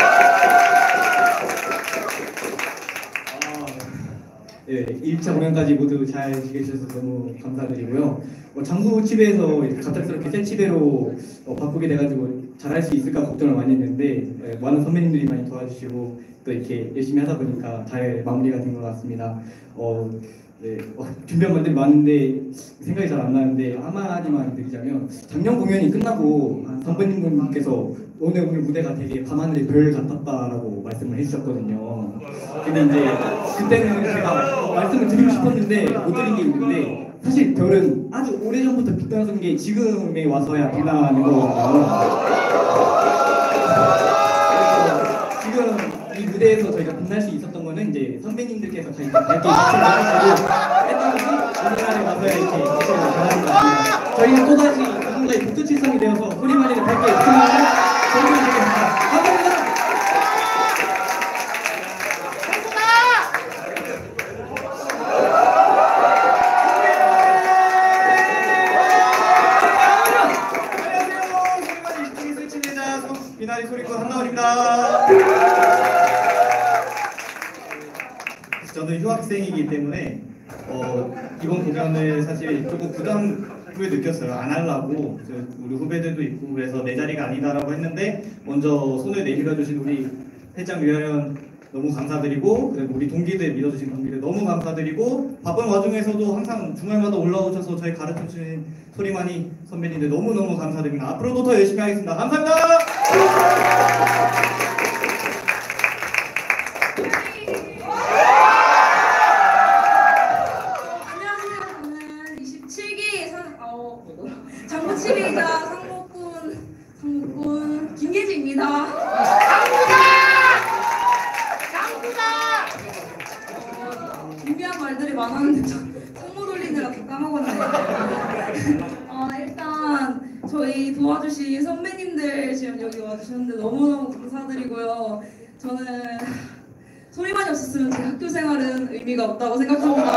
네, 1차 공연까지 모두 잘 지켜주셔서 너무 감사드리고요. 장구 집에서 갑작스럽게 새 집에로 바꾸게 돼가지고 잘할 수 있을까 걱정을 많이 했는데 많은 선배님들이 많이 도와주시고 또 이렇게 열심히 하다 보니까 잘 마무리가 된 것 같습니다. 네, 준비한 것들이 많은데 생각이 잘 안 나는데 한마디만 드리자면 작년 공연이 끝나고 선배님께서 오늘 무대가 되게 밤하늘의 별 같았다라고 말씀을 해주셨거든요. 근데 이제 그때는 제가 말씀을 드리고 싶었는데 못 드린 게 있는데 사실 별은 아주 오래전부터 빛나는 게 지금에 와서야 빛나는 거거든요. 지금 이 무대에서 저희가 빛날 수 있었던 거는 이제 선배님들께서 저희 밝게 빛나주시고 했던 것이 오늘날에 와서야 이렇게 빛을 변하는 것 같습니다. 저희는 또다시 누군가의 북두칠성이 되어서 소리만이를 밝게 빛나는 저희가 되겠습니다. 감사합니다. 비나리 소리꾼 한나원입니다. 저는 휴학생이기 때문에 이번 공연을 사실 조금 부담을 느꼈어요. 안 하려고 우리 후배들도 있고 그래서 내 자리가 아니다라고 했는데 먼저 손을 내밀어주신 우리 회장 유아연 너무 감사드리고 그리고 우리 동기들 믿어주신 동기들 너무 감사드리고 바쁜 와중에서도 항상 주말마다 올라오셔서 저희 가르쳐주신 소리만이 선배님들 너무너무 감사드립니다. 앞으로도 더 열심히 하겠습니다. 감사합니다. 안녕하세요. 저는 27기 장구 7기이자 상무꾼 김예지입니다. 준비한 말들이 많았는데 성모 돌리느라 다 까먹었네요. 일단 저희 도와주신 선배님들 지금 여기 와주셨는데 너무너무 감사드리고요. 저는 소리만이 없었으면 제 학교 생활은 의미가 없다고 생각합니다.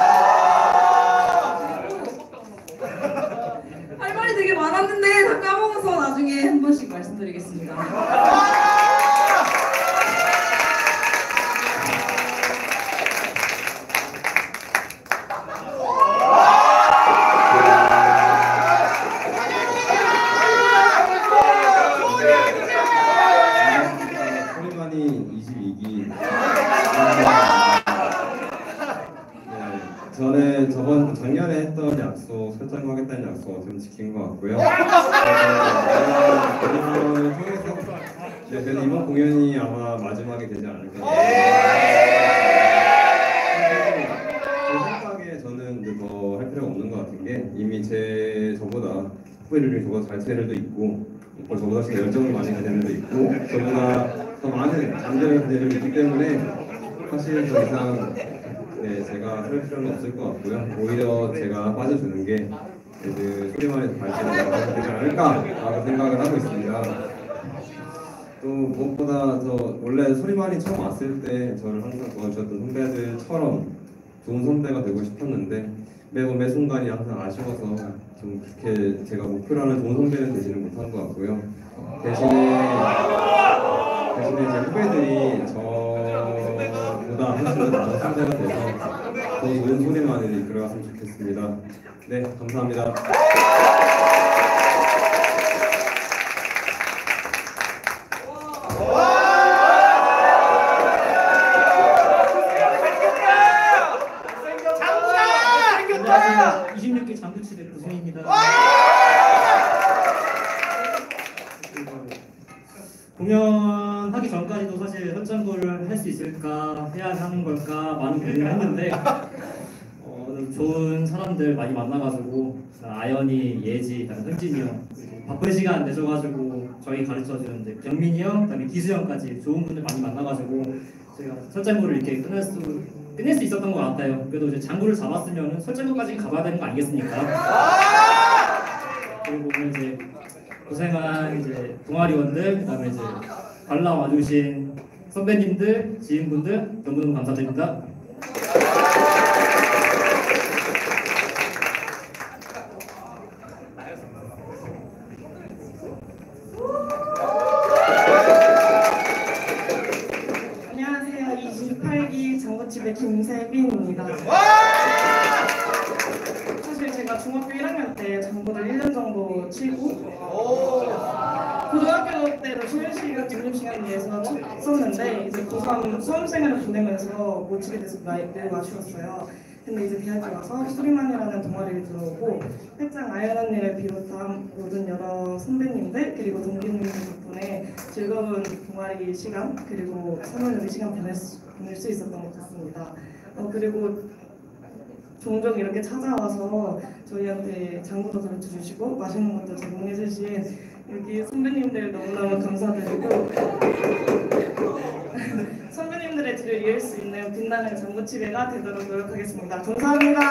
할 말이 되게 많았는데 다 까먹어서 나중에 한 번씩 말씀드리겠습니다. 소리만이 22기. 저는 작년에 했던 약속, 설정하겠다는 약속 좀 지킨 것 같고요. 공연을 통해서 그래서 이번 공연이 아마 마지막이 되지 않을까. 제 생각에 저는 더 할 필요가 없는 것 같은 게 이미 저보다 후배들 중에 저보다 잘 채널도 있고 저보다 지금 열정을 많이 가진 애들도 있고 저보다 더 많은 잠재력을 가진 애들이 있기 때문에 사실 더 이상 제가 할 필요는 없을 것 같고요. 오히려 제가 빠져주는 게 소리만에서 발전을 되지 않을까라고 생각을 하고 있습니다. 또 무엇보다 원래 소리만이 처음 왔을 때 저를 항상 도와주셨던 선배들처럼 좋은 선배가 되고 싶었는데 매번 매 순간이 항상 아쉬워서 좀 그렇게 제가 목표로 하는 좋은 선배는 되지는 못한 것 같고요. 대신에 제 후배들이 저보다 훨씬 더 나은 선배가 돼서 더 좋은 소리만을 이끌어갔으면 좋겠습니다. 네, 감사합니다. 안녕하세요. 26기 장구치대 구승입니다. 공연하기 전까지도 사실 현장고를 할 수 있을까 해야 하는 걸까 많은 고민을 했는데 좋은 사람들 많이 만나가지고 아연이, 예지, 현진이 형 바쁜 시간 내줘가지고 저희 가르쳐주는 이제 경민이 형, 그다음에 기수 형까지 좋은 분들 많이 만나가지고 제가 설장구를 이렇게 끝낼 수 있었던 것 같아요. 그래도 이제 장구를 잡았으면 설장구까지 가봐야 되는 거 아니겠습니까? 그리고 오늘 이제 고생한 이제 동아리원들, 그다음에 이제 관람 와주신 선배님들, 지인분들 너무너무 감사드립니다. 안녕하세요. 28기 장구치대 김세빈입니다. 사실 제가 중학교 1학년 때 장구를 1년 정도 치고 고등학교 때도 쉬는 시간, 점심시간 2학년 위해서 쳤었는데 이제 고3 수험생활을 보내면서 못 치게 돼서 매우 아쉬웠어요. 근데 이제 대학에 와서 소리만이라는 동아리를 들어오고 회장 아연 언니를 비롯한 모든 여러 선배님들 그리고 동기님들 덕분에 즐거운 동아리 시간 그리고 3월 요리 시간 보낼 수 있었던 것 같습니다. 그리고 종종 이렇게 찾아와서 저희한테 장구도 가르쳐 주시고 맛있는 것도 제공해 주신 여기 선배님들 너무너무 감사드리고 선배님들의 뒤를 이을 수 있는 빛나는 장구치배가 되도록 노력하겠습니다. 감사합니다.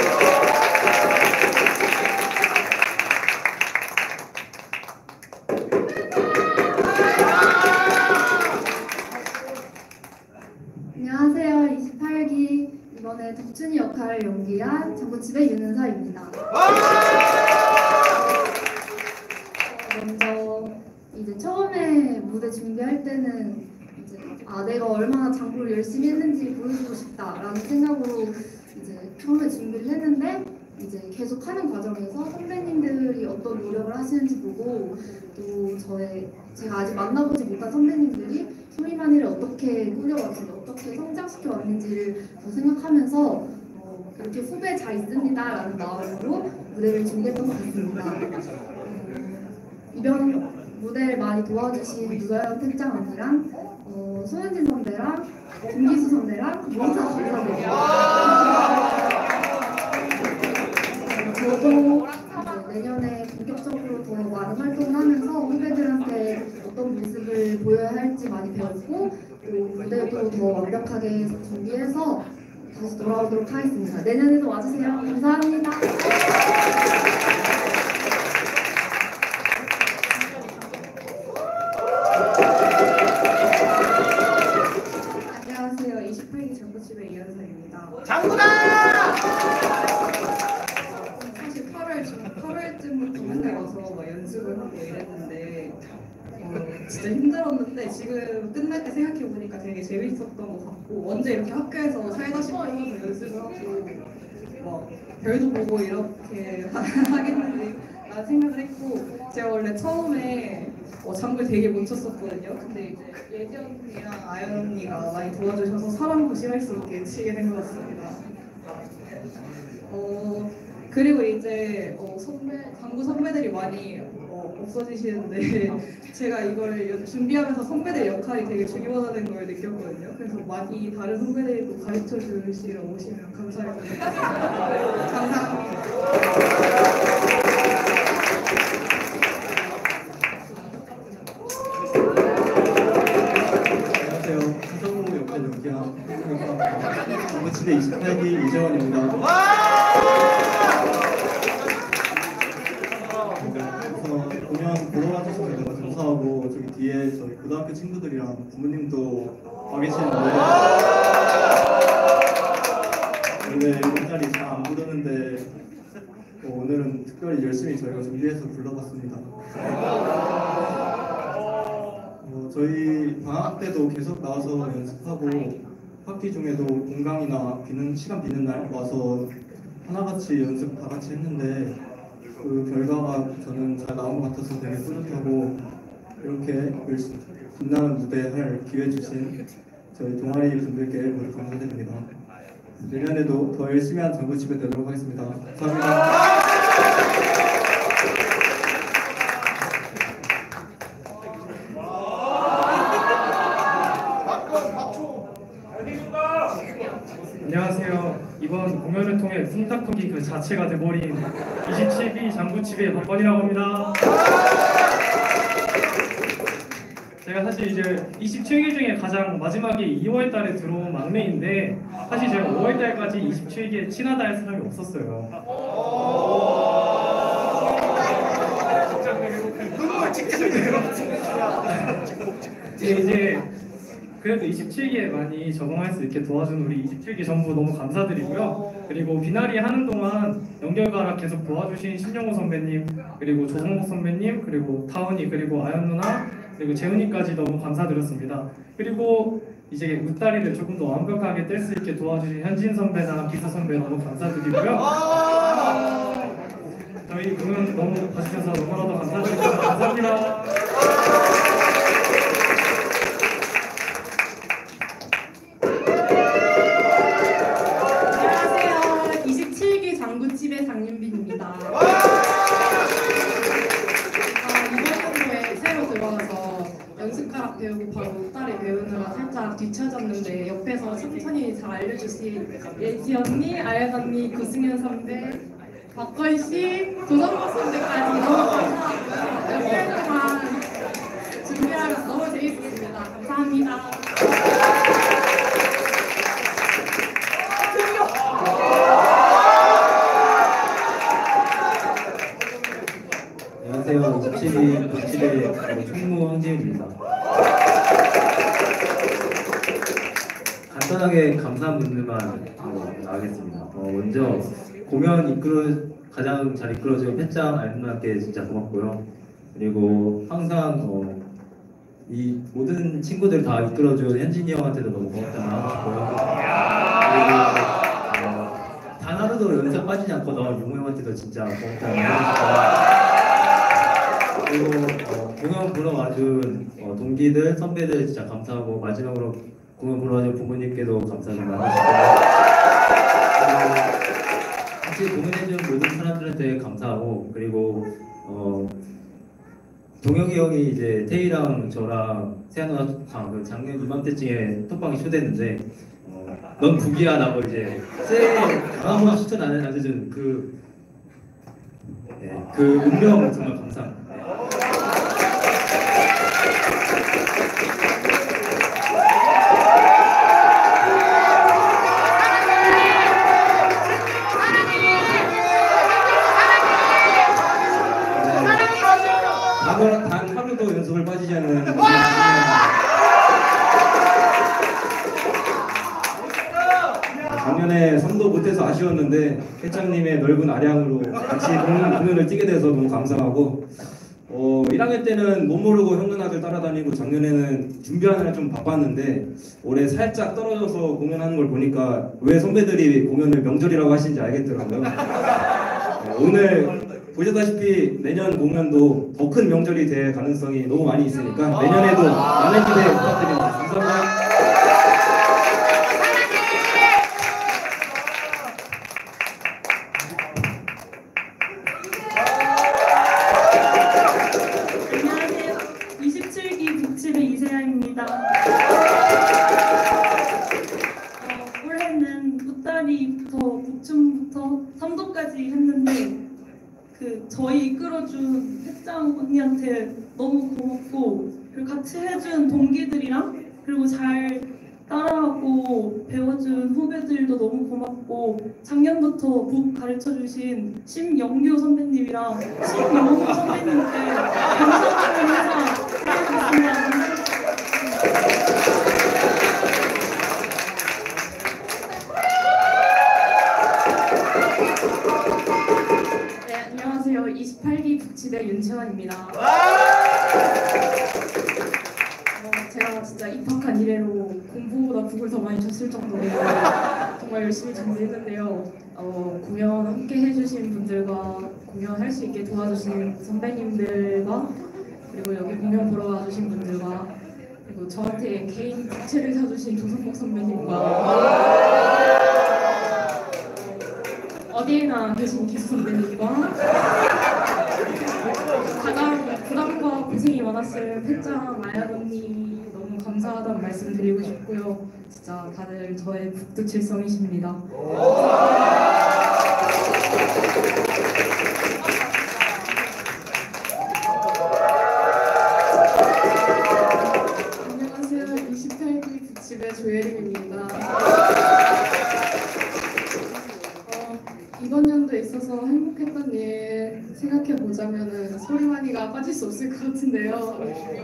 안녕하세요. 28기 이번에 덕준이 역할을 연기한 장구치배 윤은서입니다. 먼저 이제 처음에 무대 준비할 때는 이제 내가 얼마나 장구를 열심히 했는지 보여주고 싶다라는 생각으로 이제 처음에 준비를 했는데 이제 계속 하는 과정에서 선배님들이 어떤 노력을 하시는지 보고 또 제가 아직 만나보지 못한 선배님들이 소리만이를 어떻게 꾸려왔는지 어떻게 성장시켜 왔는지를 더 생각하면서 이렇게 후배 잘 있습니다라는 마음으로 무대를 준비했던 것 같습니다. 이번 무대를 많이 도와주신 유가연 팀장 언니랑 소현진 선배랑 김기수 선배랑 너무나 감사드립니다. 저도 내년에 본격적으로 더 많은 활동을 하면서 후배들한테 어떤 모습을 보여야 할지 많이 배웠고 또 무대도 더 완벽하게 준비해서 다시 돌아오도록 하겠습니다. 내년에도 와주세요. 감사합니다. 안녕하세요. 28기 장구치배 이현서입니다. 장구다! 사실 8월쯤부터 맨날 와서 막 연습을 하고 이랬는데 진짜 힘들었는데 지금 끝날 때 생각해 보니까 되게 재밌었던 것 같고 언제 이렇게 학교에서 살다 싶어서 연습을 하고 막 별도 보고 이렇게 하겠는지 라는 생각을 했고 제가 원래 처음에 장구를 되게 못 쳤었거든요. 근데 이제 예지 언니랑 아연 언니가 많이 도와주셔서 사람 고심할 수 있게 치게 된 것 같습니다. 그리고 이제 장구 선배들이 많이 없어지시는데 제가 이걸 준비하면서 선배들 역할이 되게 중요하다는 걸 느꼈거든요. 그래서 많이 다른 선배들도 가르쳐 주시러 오시면 감사하겠습니다. 감사합니다. 안녕하세요. 한성우 역할 연기한 장구치배 28기 이재원입니다. 공연 보러 와주셔서 너무 감사하고 저기 뒤에 저희 고등학교 친구들이랑 부모님도 와 계시는데 원래 이런 자리 잘 안 부르는데 오늘은 특별히 열심히 저희가 준비해서 불러봤습니다. 저희 방학 때도 계속 나와서 연습하고 학기 중에도 공강이나 시간 비는 날 와서 하나같이 연습 다 같이 했는데 그 결과가 저는 잘 나온 것 같아서 되게 뿌듯하고 이렇게 빛나는 무대 할 기회 주신 저희 동아리 분들께 모두 감사드립니다. 내년에도 더 열심히 한 장구치배 되도록 하겠습니다. 감사합니다. 안녕하세요. 이번 공연을 통해 풍탁풍기 그 자체가 돼버린 27기 장구치배의 박건이라고 합니다. 제가 사실 이제 27기 중에 가장 마지막에 2월 달에 들어온 막내인데 사실 제가 5월 달까지 27기에 친하다 할 사람이 없었어요. 눈물 직접 내려. 이제 그래도 27기에 많이 적응할 수 있게 도와준 우리 27기 전부 너무 감사드리고요. 그리고 비나리 하는 동안 연결가락 계속 도와주신 신영호 선배님, 그리고 조성목 선배님, 그리고 타은이, 그리고 아연 누나, 그리고 재훈이까지 너무 감사드렸습니다. 그리고 이제 웃다리를 조금 더 완벽하게 뗄 수 있게 도와주신 현진 선배나 기수 선배 너무 감사드리고요. 저희 공연 너무 봐주셔서 너무나도 감사드립니다. 감사합니다. 씨, 예지 언니, 아연 언니, 구승현 선배, 박건 씨, 조성모 선배까지 너무 감사하고요. 몇 달 동안 준비하면서 너무 재밌었습니다. 감사합니다. 안녕하세요. 27일 총무 황재윤입니다. 간단하게 감사한 분들만 나가겠습니다. 먼저 공연 가장 잘 이끌어준 패짱 알분한테 진짜 고맙고요. 그리고 항상 이 모든 친구들 다 이끌어준 현진이 형한테도 너무 고맙다고 하고 싶고요. 단 하루도 연습 빠지지 않고 나온 용호 형한테도 진짜 고맙다고 하고 싶고요. 그리고 공연 보러 와준 동기들, 선배들 진짜 감사하고 마지막으로 공연 보러 와준 부모님께도 감사 좀 하고 싶고요. 같이 공연해준 모든 사람들한테 감사하고 그리고 동혁이 형이 이제 태희랑 저랑 세아누나 그 작년 이맘때쯤에 톡방에 초대했는데 넌 북이야 라고 이제 한번 추천 안 해준 그 운명 정말 감사합니다. 단 하루도 연습을 빠지지 않는 작년에 3도 못해서 아쉬웠는데 회장님의 넓은 아량으로 같이 공연을 뛰게 돼서 너무 감사하고 1학년 때는 못 모르고 형 누나들 따라다니고 작년에는 준비하느라 좀 바빴는데 올해 살짝 떨어져서 공연하는 걸 보니까 왜 선배들이 공연을 명절이라고 하시는지 알겠더라고요. 오늘 보셨다시피 내년 공연도 더 큰 명절이 될 가능성이 너무 많이 있으니까 내년에도 많은 기대 부탁드립니다. 감사합니다. 안녕하세요. 27기 북집의 이세아입니다. 올해는 웃다리부터 북춤부터 3도까지 했는데 저희 이끌어준 회장 언니한테 너무 고맙고 그리고 같이 해준 동기들이랑 그리고 잘 따라하고 배워준 후배들도 너무 고맙고 작년부터 북 가르쳐주신 심영규 선배님이랑 심영호 선배님께 감사드리는 항상 드리겠습니다. 안녕하세요. 28기 북치대 윤채원입니다. 제가 진짜 입학한 이래로 공부보다 북을 더 많이 쳤을 정도로 정말 열심히 준비했는데요. 공연 함께 해주신 분들과 공연할 수 있게 도와주신 선배님들과 그리고 여기 공연 보러 와주신 분들과 그리고 저한테 개인 부채를 사주신 조성목 선배님과 어디에나 계신 기수 선배님과 가장 부담과 고생이 많았을 패짱 아연 언니 너무 감사하다는 말씀 드리고 싶고요. 진짜 다들 저의 북두칠성이십니다. 안녕하세요. 28기 북집의 조예림입니다. 이번 연도에 있어서 행복했던 일 생각해보자면 소리만이가 빠질 수 없을 것 같은데요.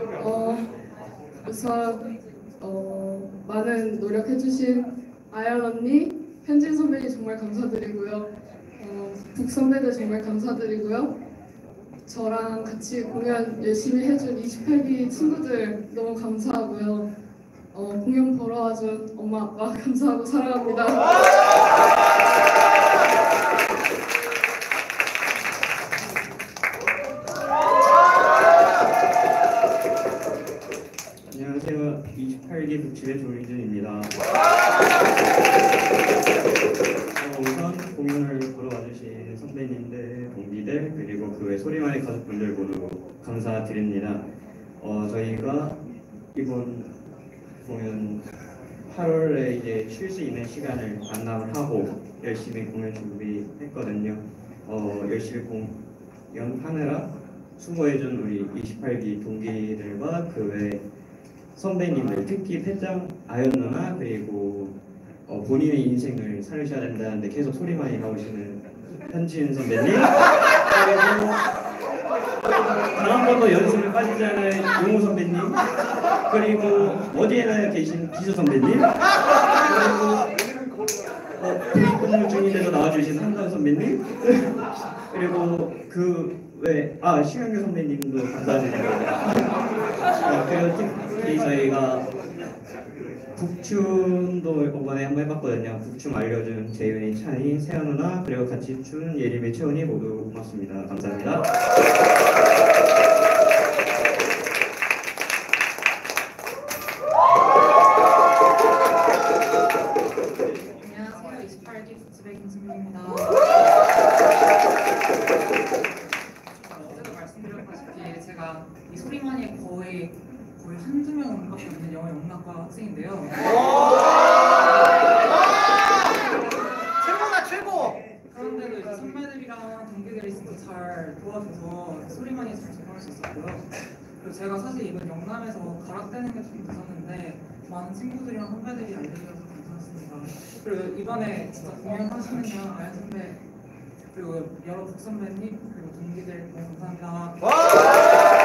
우선 많은 노력해주신 아연 언니, 현진 선배님 정말 감사드리고요. 북 선배들 정말 감사드리고요. 저랑 같이 공연 열심히 해준 28기 친구들 너무 감사하고요. 공연 보러 와준 엄마 아빠 감사하고 사랑합니다. 안녕하세요. 28기 북집의 조인준입니다. 우선 공연을 보러 와주신 선배님들, 동기들, 그리고 그 외 소리만의 가족분들 모두 감사드립니다. 저희가 이번 공연 8월에 이제 쉴 수 있는 시간을 반납을 하고 열심히 공연 준비했거든요. 열심히 공연하느라 수고해준 우리 28기 동기들과 그 외 선배님들, 특히 패짱 아연 누나, 그리고 본인의 인생을 살으셔야 된다는데 계속 소리 많이 나오시는 현지은 선배님, 그리고 단 한 번도 연습을 빠지지 않은 용호 선배님, 그리고 어디에나 계신 기수 선배님, 그리고 근무 중인데도 나와주신 한강 선배님, 그리고 신현규 선배님도 감사드립니다. 그리고 특히 저희가 북춤도 이번에 한번 해봤거든요. 북춤 알려준 재윤이, 찬이, 세연 누나, 그리고 같이 춘 예림이, 채원이 모두 고맙습니다. 감사합니다. 안녕하세요. 28기 북집의 김승민입니다. 어제도 말씀드렸다시피 제가 이 소리만이 거의 한두 명밖에 없는 영어 영문학과 학생인데요. 최고다 최고! 그런데도 이제 선배들이랑 동기들이 진짜 잘 도와줘서 소리만이 잘 적응할 수 있었고요. 그리고 제가 사실 이번 영남에서 가락되는 게 좀 늦었는데 많은 친구들이랑 선배들이 알려주셔서 감사했습니다. 그리고 이번에 진짜 공연하시는 건 아연 선배 그리고 여러 북 선배님 그리고 동기들 너무 감사합니다.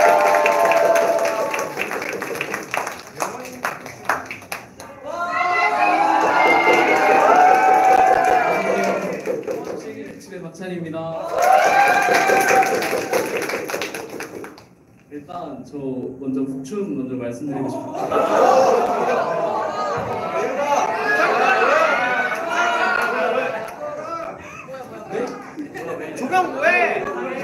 집의 박찬입니다. 일단 저 먼저 북춤 먼저 말씀드리고 싶어요. 조명 뭐해?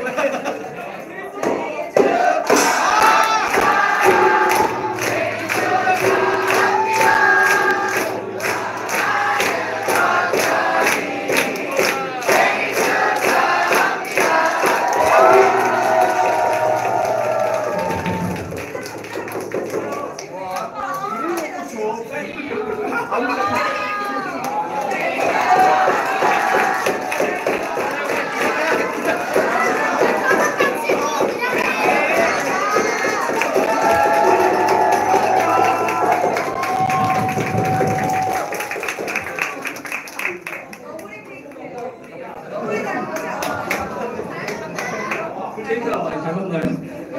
케이크랑 많이 닮았나요?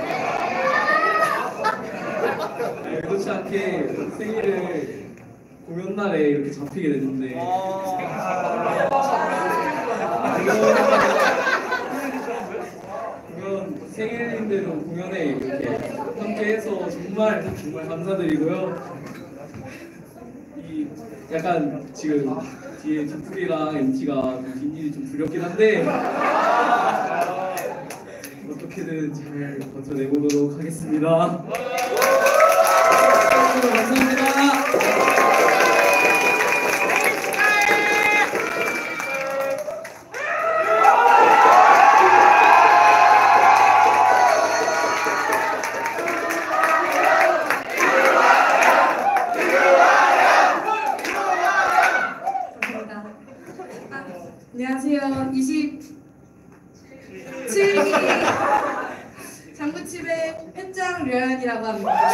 의도치 않게 생일을 공연 날에 이렇게 잡히게 됐는데 공연 생일인데도 공연에 이렇게 함께해서 정말 감사드리고요. 이 약간 지금 뒤에 디프리랑 MT가 뒷일이 좀 두렵긴 한데 어떻게든 잘 버텨내보도록 하겠습니다. 감사합니다. 안녕하세요. 27기 장구칩의 팬짱 류현이라고 합니다.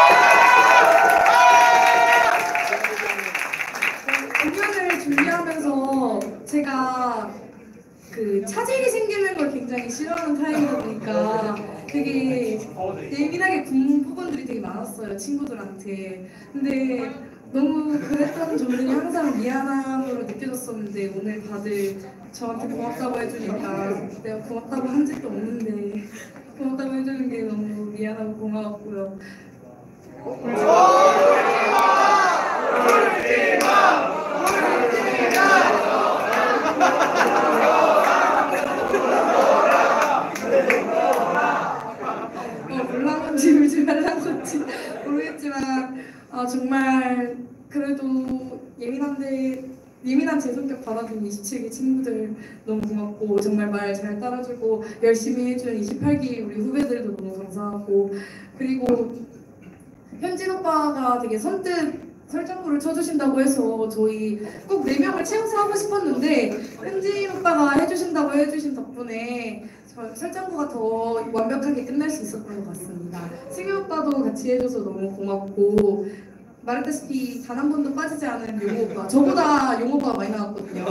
공연을 준비하면서 제가 그 차질이 생기는 걸 굉장히 싫어하는 타입이다 보니까 되게 예민하게 군 부분들이 되게 많았어요, 친구들한테. 근데 너무 그랬던 점들이 항상 미안함으로 느껴졌었는데 오늘 다들 저한테 고맙다고 해주니까 내가 고맙다고 한 적도 없는데 고맙다고 해주는 게 너무 미안하고 고마웠고요. 몰란 건지 울지 말란 건지 모르겠지만 정말 그래도 예민한 제 성격 받아준 27기 친구들 너무 고맙고 정말 말 잘 따라주고 열심히 해준 28기 우리 후배들도 너무 감사하고 그리고 현진 오빠가 되게 선뜻 설정구를 쳐주신다고 해서 저희 꼭 4명을 채워서 하고 싶었는데 현진 오빠가 해주신 덕분에 설정구가 더 완벽하게 끝날 수 있었던 것 같습니다. 승희 오빠도 같이 해줘서 너무 고맙고 말했다시피 단 한 번도 빠지지 않은 용호 오빠, 저보다 용호 오빠가 많이 나왔거든요.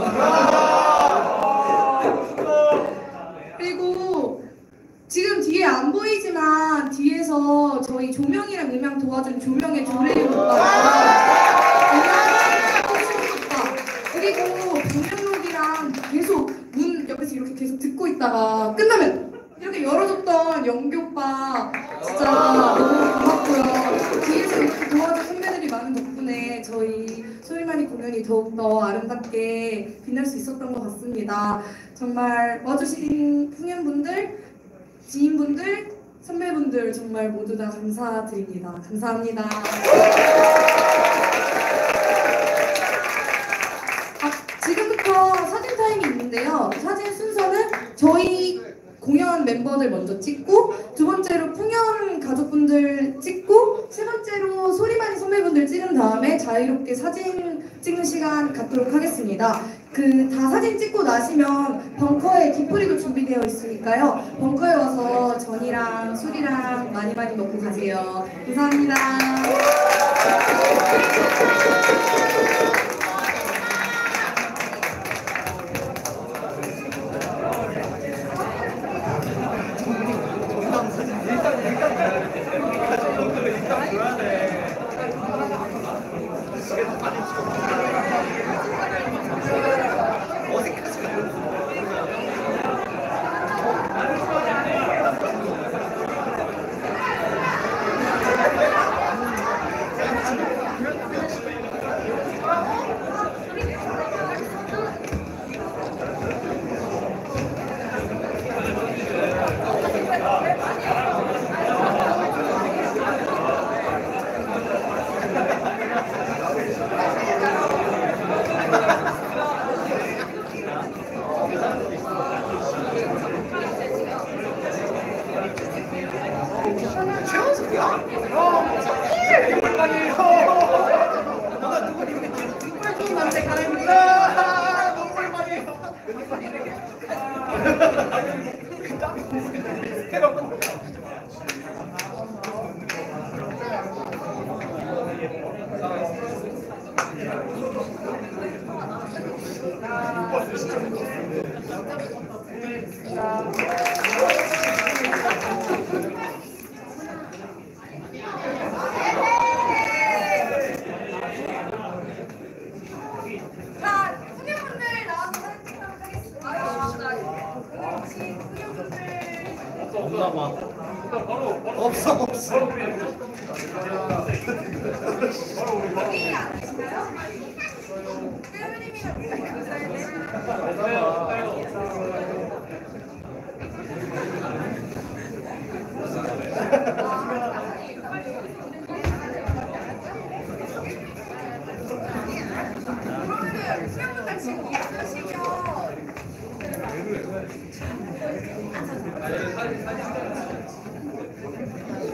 그리고 지금 뒤에 안 보이지만 뒤에서 저희 조명이랑 음향 도와준 조명의 조래용 오빠가 오빠, 그리고 방명록이랑 계속 문 옆에서 이렇게 계속 듣고 있다가 끝나면 이렇게 열어줬던 영기 오빠 진짜 너무 고맙고요. 뒤에서 이렇게 도와준 선배들이 많은 덕분에 저희 소리만이 공연이 더욱더 아름답게 빛날 수 있었던 것 같습니다. 정말 와주신 풍연분들, 지인분들, 선배분들 정말 모두 다 감사드립니다. 감사합니다. 지금부터 사진 타임이 있는데요. 사진 순서는 저희 공연 멤버들 먼저 찍고, 두 번째로 풍연 가족분들 찍고, 세 번째로 소리만이 선배분들 찍은 다음에 자유롭게 사진 찍는 시간 갖도록 하겠습니다. 다 사진 찍고 나시면 벙커에 뒤풀이도 준비되어 있으니까요. 벙커에 와서 전이랑 술이랑 많이 먹고 가세요. 감사합니다.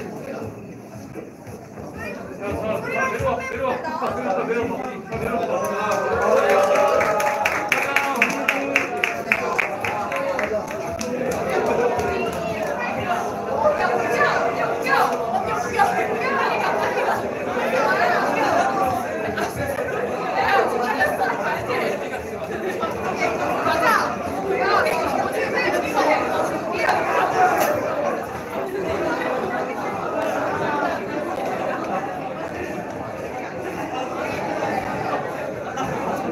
내려와.